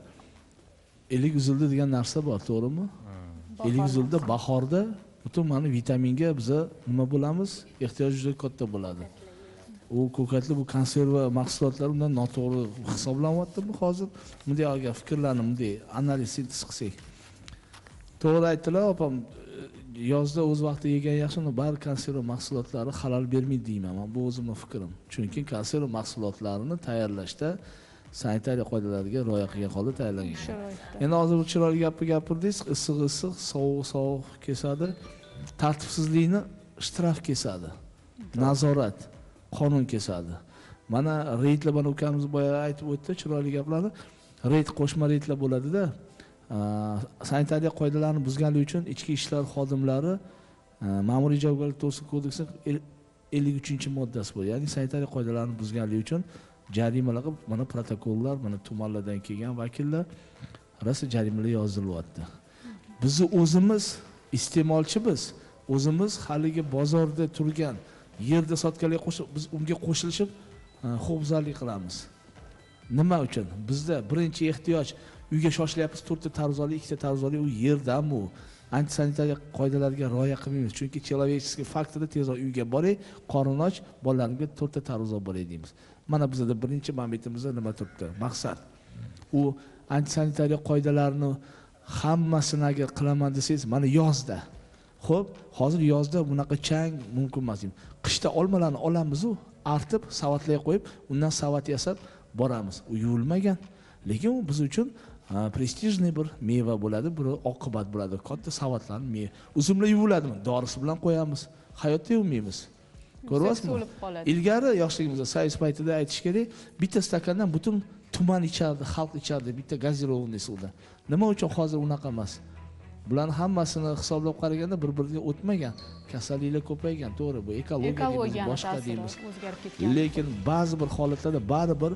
Elik uzildi degan narsa bor, to'g'rimi? Elik uzildi bahorda butun mana vitaminga biza nima bo'lamiz? Ehtiyoj juda katta bo'ladi. U ko'katli bu konserva mahsulotlar undan noto'g'ri hisoblanyaptimi hozir? Bunday olgan fikrlarni bunday analiz sintez qilsak. To'g'ri aytdilar, opam yozda o'z vaqtida yegan yaxshi, uni bari konserva mahsulotlari halol bermaydi deyman. Men bu o'zimning fikrim. Chunki konserva mahsulotlarini tayyorlashda sanitariya qoidalariga rioya qilgan holda tayyorlangan. Endi hozir bu chiroyli gapni gapirdingiz, issiq issiq, sovuq sovuq kesadi, tartibsizlikni shtraf kesadi, nazorat, qonun kesadi. Mana reydlar, mana ukamiz boya aytib o'tdi chiroyli gaplarni. Reyd qo'shma reydlar bo'ladi-da. Sanitariya qoidalarini buzganligi uchun ichki ishlar xodimlari ma'muriy javobgarlik to'g'risida kodeksining ellik uchinchi moddasi bor. Ya'ni sanitariya qoidalarini buzganligi uchun jarimalar qilib, mana protokollar, mana tumanlardan kelgan vakillar rosa jarimalar yozilyapti. Bizni o'zimiz iste'molchimiz, o'zimiz haligi bozorda turgan yerda sotganlarga qo'shib, biz unga qo'shilishib huquqbuzarlik qilamiz. Nima uchun? Bizda birinchi ehtiyoj uyga shoshilyapmiz, to'rtta tarvuzali, ikkita tarvuzali, u yerdanmi u antisanitariya qoidalariga rioya qilmaymiz. Chunki человеческий faktorda tezroq uyga boray, qorin och, bolalarimga to'rtta tarvuz olib boray deymiz. Mana bizda birinchi momentimizda nima turibdi? Maqsad. U antisanitariya qoidalarini hammasini agar qilaman desangiz, mana yozda. Xo'p, hozir yozda bunaqa chang mumkin emas. Qishda olmalarni olamiz u, artib, savatlarga qo'yib, undan savat yasab boramiz. U yuvilmagan. Lekin u biz uchun prestijniy bir meva bo'ladi, bir oqibat bo'ladi. Katta savatlarni meva. Uzumlar yuviladimi? Dorisi bilan qo'yamiz. Hayotda yuvmaymiz. Ko'ryapsizmi? Ilgari yoshligimizda sayz paytida aytish kerak, bitta stakandan butun tuman ichardi, xalq ichardi, bitta gazirovanniy suvda. Nima uchun hozir unaqa emas? Bularning hammasini hisoblab qaraganda bir-biriga o'tmagan, kasalliklar ko'paygan, to'g'ri, bu ekologiya deymiz, boshqa deymiz. Lekin ba'zi bir holatlarda baribir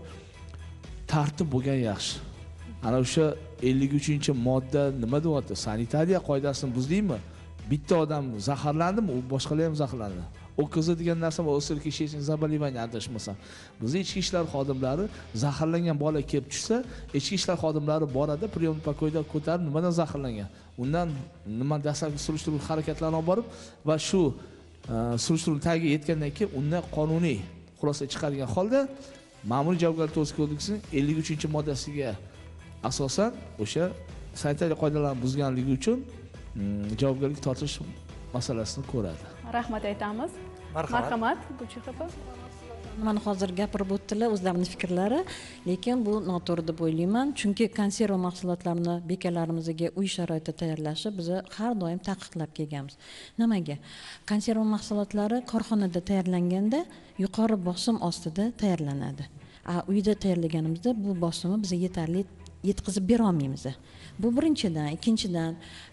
tartib bo'lgan yaxshi. Ana o'sha ellik uchinchi modda nima deyapti? Sanitariya qoidasini buzdingmi? Bitta odam zaharlandimi, u boshqalar ham zaharlandi. O'kizi degan narsa va o'sir kishiyning zabolivani adashmasam. Bizning ichki ishlar xodimlari zaharlangan bola kelib tushsa, ichki ishlar xodimlari boradi, priyon pokoyda ko'tarib, nimadan zaharlangan? Undan nima dastlabki surishtiruv harakatlarini olib borib va shu surishtiruv tagiga yetgandan keyin undan qonuniy xulosa chiqargan holda ma'muriy javobgarlik to'g'risida kodeksining ellik uchinchi moddasiga asosan o'sha sanitariya qoidalarini buzganligi uchun javobgarlik tortish masalasini ko'radi. Rahmat aytamiz. Marhamat, Gulchehra opa. Mana hozir gapirib o'tdilar o'zlarining fikrlari, lekin bu noto'g'ri deb o'ylayman. Chunki konserva mahsulotlarini bekalarimizga uy sharoitida tayyorlashi biz har doim taqiqlab kelganmiz. Nimaga? Konserva mahsulotlari korxonada tayyorlanganda yuqori bosim ostida tayyorlanadi. A uyda tayyorlaganimizda bu bosimni biz yetarli yetkazib bera olmaymiz. Bu birinchidan, ikkinchidan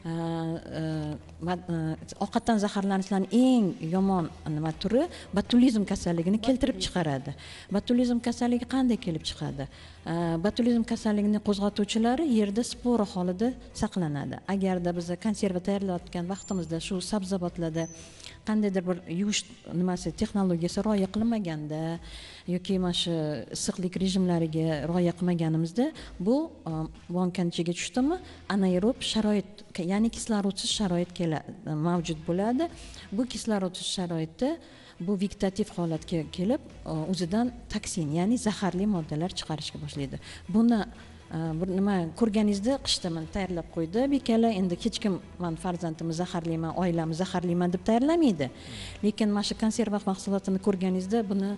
ovqatdan zaharlanishlarning eng yomon nima turi botulizm kasalligini keltirib chiqaradi. Botulizm kasalligi qanday kelib chiqadi? Botulizm kasalligini qo'zg'atuvchilari yerda spora holida saqlanadi. Agarda biz konserva tayyorlayotgan vaqtimizda shu sabzavotlarda qandaydir bir yuvish nimasi texnologiyasi rioya qilinmaganda yoki mana shu issiqlik rejimlariga rioya qilmaganimizda bu bankani ichiga tushdimi anaerob sharoit, ya'ni kislorodsiz sharoit mavjud bo'ladi. Bu kislorodsiz sharoitda bu vegetativ holatga kelib o'zidan toksin, ya'ni zaharli moddalar chiqarishga boshlaydi. Buni bir nima ko'rganingizda qishda men tayyorlab qo'ydi bekala, endi hech kim men farzandimni zaharlayman, oilamni zaharlayman deb tayyorlamaydi. Lekin mana shu konserva mahsulotini ko'rganingizda buni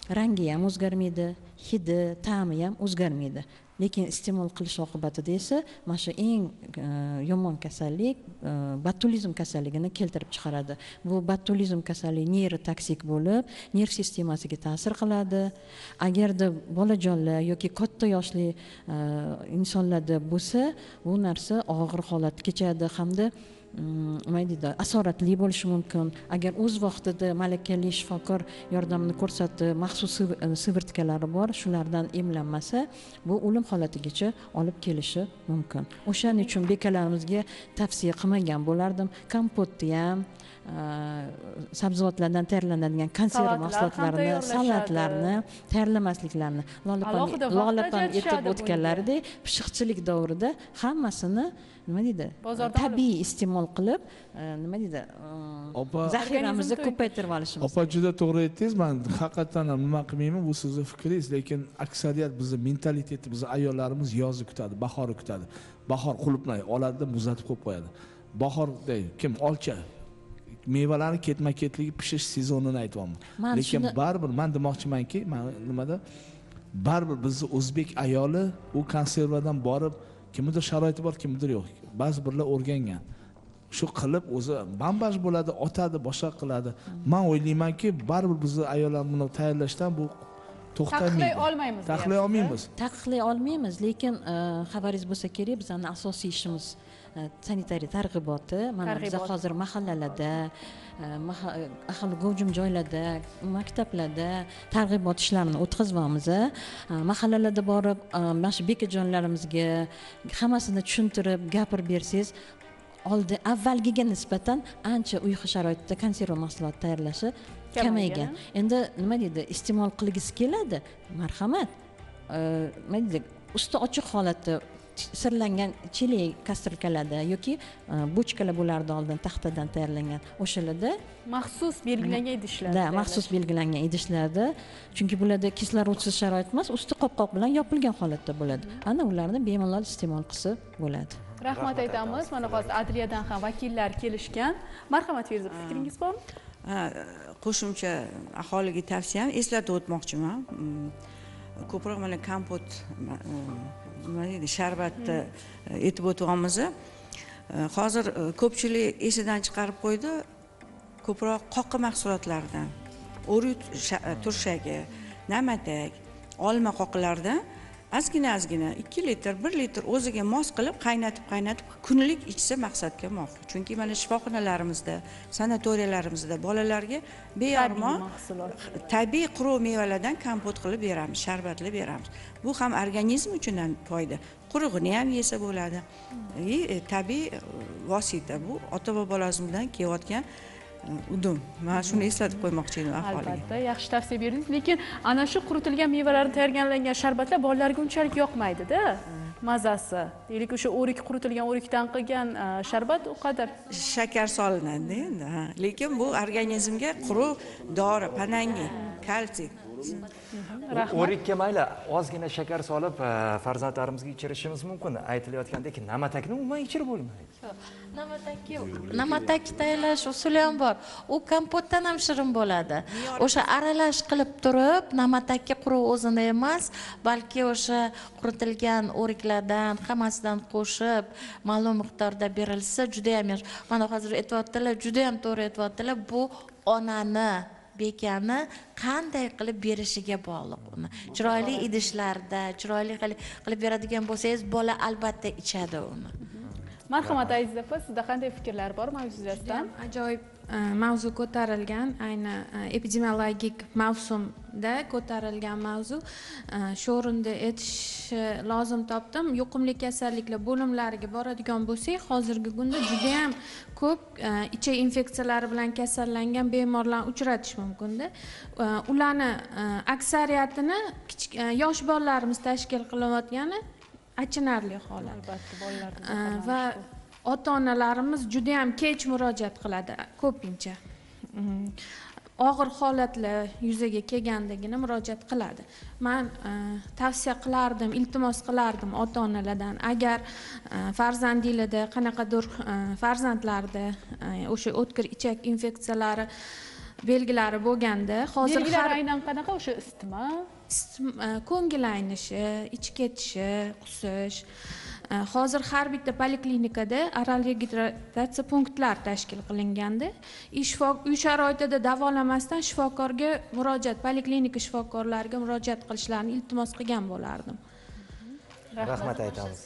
rangi ham o'zgarmaydi, hidi, ta'mi ham o'zgarmaydi. Lekin iste'mol qilish oqibatida esa mana shu eng yomon kasallik botulizm kasalligini keltirib chiqaradi. Bu botulizm kasalligi neyrotoksik bo'lib, nerv sistemasiga ta'sir qiladi. Agarda bolajonlar yoki katta yoshli insonlarda bo'lsa, bu narsa og'ir holatga kechadi hamda nima deydi, asoratli bo'lishi mumkin. Agar o'z vaqtida malakali shifokor yordamini ko'rsatib, maxsus sivırtkalari bor, shulardan emlanmasa, bu o'lim holatigacha olib kelishi mumkin. O'shaning uchun bekalarimizga tavsiya qilmagan bo'lardim. Kompotni ham, sabzavotlardan tayyorlanadigan konserv mahsulotlarini, salatlarni tayyorlamasliklarini, lolapon aytib o'tganlaridek, pishiqchilik davrida hammasini nima deydi, tabiiy iste'mol qilib, nima deydi, zaxiramizni ko'paytirib olishimiz. Opa, juda to'g'ri aytdingiz. Men haqiqatan ham nima qilmayman, bu sizni fikringiz, lekin aksariyat bizning mentaliteti, bizning ayollarimiz yozni kutadi, bahorni kutadi. Bahor qulupnay oladi, muzlatib qo'yib qo'yadi. Bahorda kim olcha mevalarni ketma-ketligi pishish sezonini aytyapman. Lekin baribir men demoqchimanki, men nimada baribir bizning o'zbek ayoli u konservadan borib, kimdir sharoiti bor, kimdir yo'q. Ba'zi birlar o'rgangan. Shu qilib o'zi bambaj bo'ladi, otadi, boshqa qiladi. Men o'ylaymanki, baribir bizning ayollar buni tayyorlashdan bu to'xtamaydi. Taqiqlay olmaymiz. Taqiqlay olmaymiz. Taqiqlay olmaymiz, lekin xabaringiz bo'lsa kerak, bizning asosiy ishimiz sanitariya targ'iboti. Mana biz hozir mahallalarda, aholi gavjum joylarda, maktablarda targ'ibot ishlarini o'tkazamiz. Mahallalarda borib, mana shu bekajonlarimizga hammasini tushuntirib, gapirib bersangiz, oldi avvalgiga nisbatan ancha uy sharoitida konserv mahsulot tayyorlashi kamaygan. Endi nima deydi, iste'mol qilgisi keladi, marhamat. Nima deydi, usti ochiq holatda sirlangan chili kastrolkalarda yoki bochkalar bo'lardi oldin taxtadan tayyorlangan. O'shalarda maxsus belgilangan idishlarda. Da, maxsus belgilangan idishlarda, chunki bularda kislorodsiz sharoit emas, usti qopqoq bilan yopilgan holatda bo'ladi. Ana ularni bemalol iste'mol qilsa bo'ladi. Rahmat aytamiz. Mana hozir adliyadan ham vakillar kelishgan. Marhamat Feruza, fikringiz bormi? Qo'shimcha aholiga tavsiyam eslatib o'tmoqchiman. Ko'proq mana kompot, nima deydi, sharbatni aytib o'tyapmiz. Hozir ko'pchilik esidan chiqarib qo'ydi, ko'proq qoqi mahsulotlaridan, o'rik turshagi, namatak, olma qoqilaridan ozgina-ozgina ikki litr, bir litr o'ziga mos qilib qaynatib-qaynatib kunlik ichsa maqsadga muvofiq. Chunki mana shifoxonalarimizda, sanatoriyalarimizda bolalarga bearmon tabiiy quruq mevalardan kompot qilib beramiz, sharbatlab beramiz. Bu ham organizm uchun ham foyda. Qurug'ini ham yesa bo'ladi. Tabiiy vosita bu ota-bobolazimizdan kelayotgan udum. Men shuni eslatib qo'ymoqchi edim aholiga. Albatta, yaxshi tavsiya berdingiz, lekin ana shu quritilgan mevalardan tayyorlangan sharbatlar bolalarga unchalik yoqmaydi-da. Mazasi. Deylik, o'sha o'rik quritilgan o'rikdan qilgan sharbat u qadar shakar solinadi endi, ha. Lekin bu organizmga quruq dori, panangi, kalsiy. O'rikka mayli ozgina shakar solib farzandlarimizga ichirishimiz mumkin. Aytilayotgandek, namatakni umuman ichirib bo'lmaydi. Namatak yo'q. Namatak tayyorlash usuli ham bor. U kompotdan ham shirin bo'ladi. O'sha aralash qilib turib, namatakka quruq o'zini emas, balki o'sha quritilgan o'riklardan hammasidan qo'shib, ma'lum miqdorda berilsa juda ham yaxshi. Mana hozir aytayotdilar, juda ham to'g'ri aytayotdilar. Bu onani bekani qanday qilib berishiga bog'liq uni. Chiroyli idishlarda, chiroyli qilib beradigan bo'lsangiz, bola albatta ichadi uni. Marhamat Aziza opa, sizda qanday fikrlar bor mavzu yuzasidan? Ajoyib mavzu ko'tarilgan, ayni epidemiologik mavsumda ko'tarilgan mavzu. Shu o'rinda aytish lozim topdim. Yuqumli kasalliklar bo'limlariga boradigan bo'lsak, hozirgi kunda juda ham ko'p ichak infeksiyalari bilan kasallangan bemorlarni uchratish mumkin-da. Ularni aksariyatini yosh bolalarimiz tashkil qilayotgani achinarli holat. Albatta, bolalarimiz va ota-onalarimiz juda ham kech murojaat qiladi ko'pincha. Og'ir holatlar yuzaga kelgandagina murojaat qiladi. Men tavsiya qilardim, iltimos qilardim ota-onalardan, agar farzandingizda qanaqadir farzandlarda o'sha o'tkir ichak infeksiyalari belgilari bo'lganda hozir belgilar aynan qanaqa? O'sha isitma, ko'ngil aynishi, ichib ketishi, qusish. Hozir har bitta poliklinikada oral registratsiya punktlari tashkil qilingandi. Uy sharoitida davolamasdan shifokorga murojaat, poliklinika shifokorlariga murojaat qilishlarini iltimos qilgan bo'lardim. Rahmat aytamiz.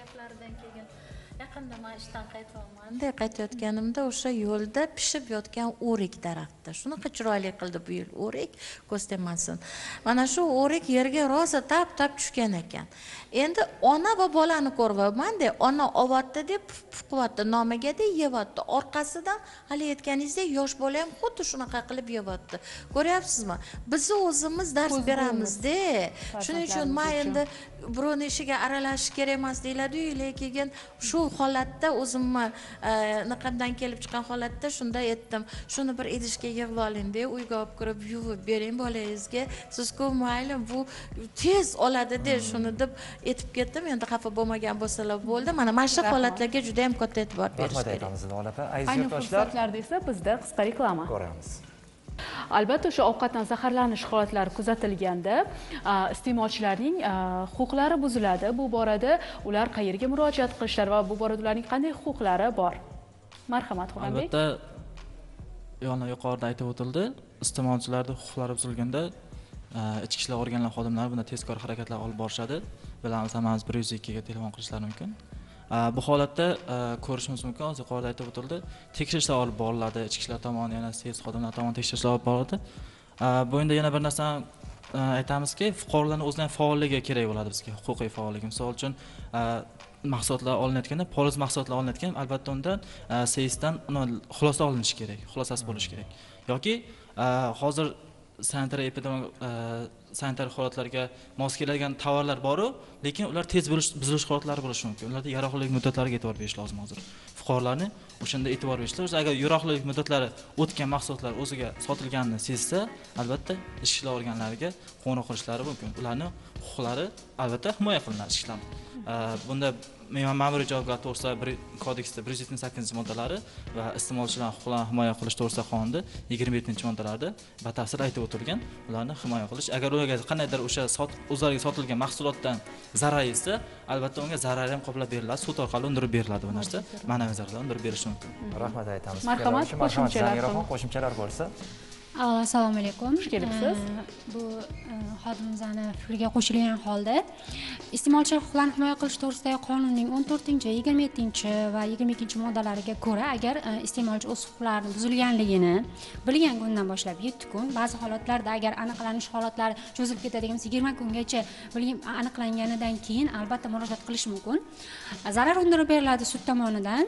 Yaqinda men ishdan qaytyapman. Qaytayotganimda o'sha yo'lda pishib yotgan o'rik daraxti. Shunaqa chiroyli qildi bu yil o'rik, ko'z tegmasin. Mana shu o'rik yerga rosa tap-tap tushgan ekan. Endi ona va bolani ko'ryapman-da, ona ovatdi deb puf qilyapti, nomiga-da yeyapti. Orqasidan hali aytganingizdek yosh bola ham xuddi shunaqa qilib yeyapti. Ko'ryapsizmi? Biz o'zimiz dars beramiz-da. Shuning uchun men endi birovni ishiga aralashish kerak emas deyiladi-yu, lekin shu holatda o'zimni naqamdan kelib chiqqan holatda shunda aytdim. Shuni bir idishga yig'ib oling-da, uyga olib kirib yuvib bering bolangizga. Siz-ku mayli bu tez oladi-da, shuni deb aytib ketdim. Endi xafa bo'lmagan bo'lsalar bo'ldi. Mana mana shu holatlarga juda ham katta e'tibor berish kerak. Rahmat aytamiz Lola opa. Aziz ayni yurtdoshlar, fursatlarda esa bizda qisqa reklama ko'ramiz. Albatta o'sha ovqatdan zaharlanish holatlari kuzatilganda iste'molchilarning huquqlari buziladi. Bu borada ular qayerga murojaat qilishlari va bu borada ularning qanday huquqlari bor? Marhamat, Xurrambek. Albatta, yana yuqorida aytib o'tildi, iste'molchilarning huquqlari buzilganda ichki ishlar organlari xodimlari bunda tezkor harakatlar olib borishadi. Bilamiz, hammamiz bir yuz ikki ga telefon qilishlari mumkin. Bu holatda ko'rishimiz mumkin, hozir yuqorida aytib o'tildi, tekshirishlar olib boriladi, ichki ishlar tomonidan, yana sez xodimlari tomonidan tekshirishlar olib boriladi. Bu endi yana bir narsani aytamizki, fuqarolarning o'zining faolligi kerak bo'ladi bizga, huquqiy faolligi. Misol uchun mahsulotlar olinayotganda, poliz mahsulotlar olinayotgan, albatta undan sezdan xulosa olinishi kerak, xulosasi bo'lishi kerak. Yoki hozir sanitar epidemiologik sanitar holatlarga mos keladigan tovarlar bor-ku, lekin ular tez buzilish holatlari bo'lishi mumkin. Ularda yaroqlilik muddatlariga e'tibor berish lozim hozir. Fuqarolarni o'shanda e'tibor berishlar. Agar yaroqlilik muddatlari o'tgan mahsulotlar o'ziga sotilganini sezsa, albatta ichki ishlar organlariga qo'ng'iroq qilishlari mumkin. Ularning huquqlari albatta himoya qilinadi ichki ishlar. Bunda ma'muriy javobgarlik to'g'risida bir kodeksda bir yuz yetmish sakkizinchi moddalari va iste'molchilar huquqlarini himoya qilish to'g'risida qonunda yigirma yettinchi moddalarda batafsil aytib o'tilgan. Ularni himoya qilish, agar ularga qandaydir o'sha o'zlariga sotilgan mahsulotdan zarar yetsa, albatta unga zarari ham qoplab beriladi, sud orqali undirib beriladi bu narsa. Ma'naviy zararlar undirib berish mumkin. Rahmat aytamiz. Marhamat, qo'shimchalar qo'shimchalar bo'lsa. Assalomu alaykum. Xush kelibsiz. Bu xodimizani fikriga qo'shilgan holda iste'molchilar huquqlarini himoya qilish to'g'risidagi qonunning o'n to'rtinchi, yigirma yettinchi va yigirma ikkinchi moddalariga ko'ra, agar iste'molchi o'z huquqlarini buzilganligini bilgan kundan boshlab yetti kun, ba'zi holatlarda agar aniqlanish holatlari cho'zilib ketadigan bo'lsa yigirma kungacha aniqlanganidan keyin albatta murojaat qilish mumkin. Zarar undirib beriladi sud tomonidan.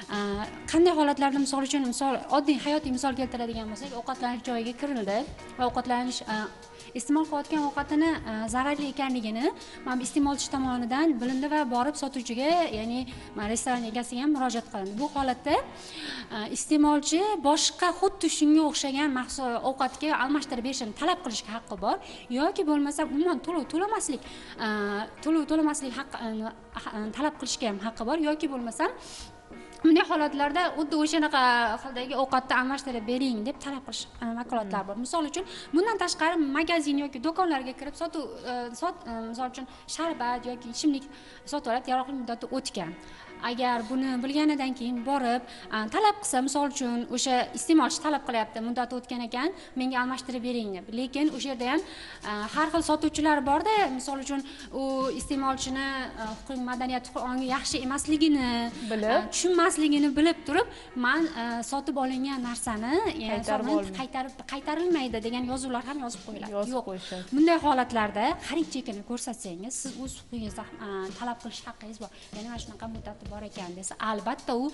Qanday holatlarda, misol uchun, misol oddiy hayotiy misol keltiradigan bo'lsak, ovqatlanish joyiga kirildi va ovqatlanish iste'mol qilayotgan ovqatini zararli ekanligini mana iste'molchi tomonidan bilindi va borib sotuvchiga, ya'ni restoran egasiga ham murojaat qilindi. Bu holatda iste'molchi boshqa xuddi shunga o'xshagan mahsulot ovqatga almashtirib berishni talab qilishga haqqi bor yoki bo'lmasa umuman to'lov to'lamaslik to'lov to'lamaslik haqqi talab qilishga ham haqqi bor yoki bo'lmasa bunday holatlarda xuddi o'shanaqa xildagi ovqatni almashtirib bering deb talab qilish vakolatlari bor. Misol uchun, bundan tashqari magazin yoki do'konlarga kirib sotuv sot misol uchun sharbat yoki ichimlik sotib olib, yaroqli muddati o'tgan. Agar buni bilganidan keyin borib talab qilsa, misol uchun o'sha iste'molchi talab qilyapti, muddati o'tgan ekan, menga almashtirib bering deb. Lekin o'sha yerda ham har xil sotuvchilar bor-da, misol uchun u iste'molchini huquqiy madaniyati ongi yaxshi emasligini bilib, tushunmasligini bilib turib, men sotib olingan narsani qaytarib qaytarilmaydi degan yozuvlar ham yozib qo'yiladi. Yo'q. Bunday holatlarda xarid chekini ko'rsatsangiz, siz o'z huquqingizni talab qilish haqqingiz bor. Ya'ni mana shunaqa muddatli bor ekan desa, albatta u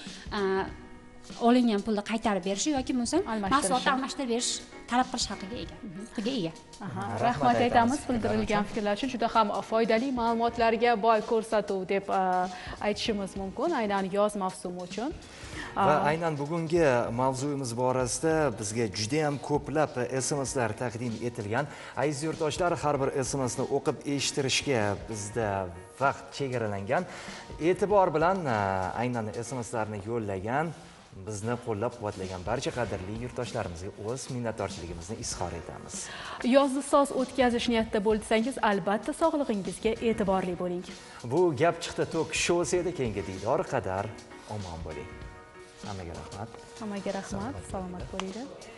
olingan pulni qaytarib berishi yoki bo'lmasa mahsulotni almashtirib berish talab qilish haqqiga ega. Huquqiga ega. Rahmat aytamiz bildirilgan fikrlar uchun. Juda ham foydali ma'lumotlarga boy ko'rsatuv deb aytishimiz mumkin, aynan yoz mavsumi uchun. Va aynan bugungi mavzuyimiz borasida bizga juda ham ko'plab S M Slar taqdim etilgan. Aziz yurtdoshlar, har bir S M Sni o'qib eshittirishga bizda vaqt chegaralangan. E'tibor bilan aynan S M Slarni yo'llagan bizni qo'llab-quvvatlagan barcha qadrli yurtdoshlarimizga o'z minnatdorchiligimizni izhor etamiz. Yozni soz o'tkazish niyatida bo'lsangiz, albatta sog'lig'ingizga e'tiborli bo'ling. Bu gap chiqdi tok shousi edi. Keyingi diydor qadar omon bo'ling. Hammaga rahmat. Hammaga rahmat. Salomat bo'linglar.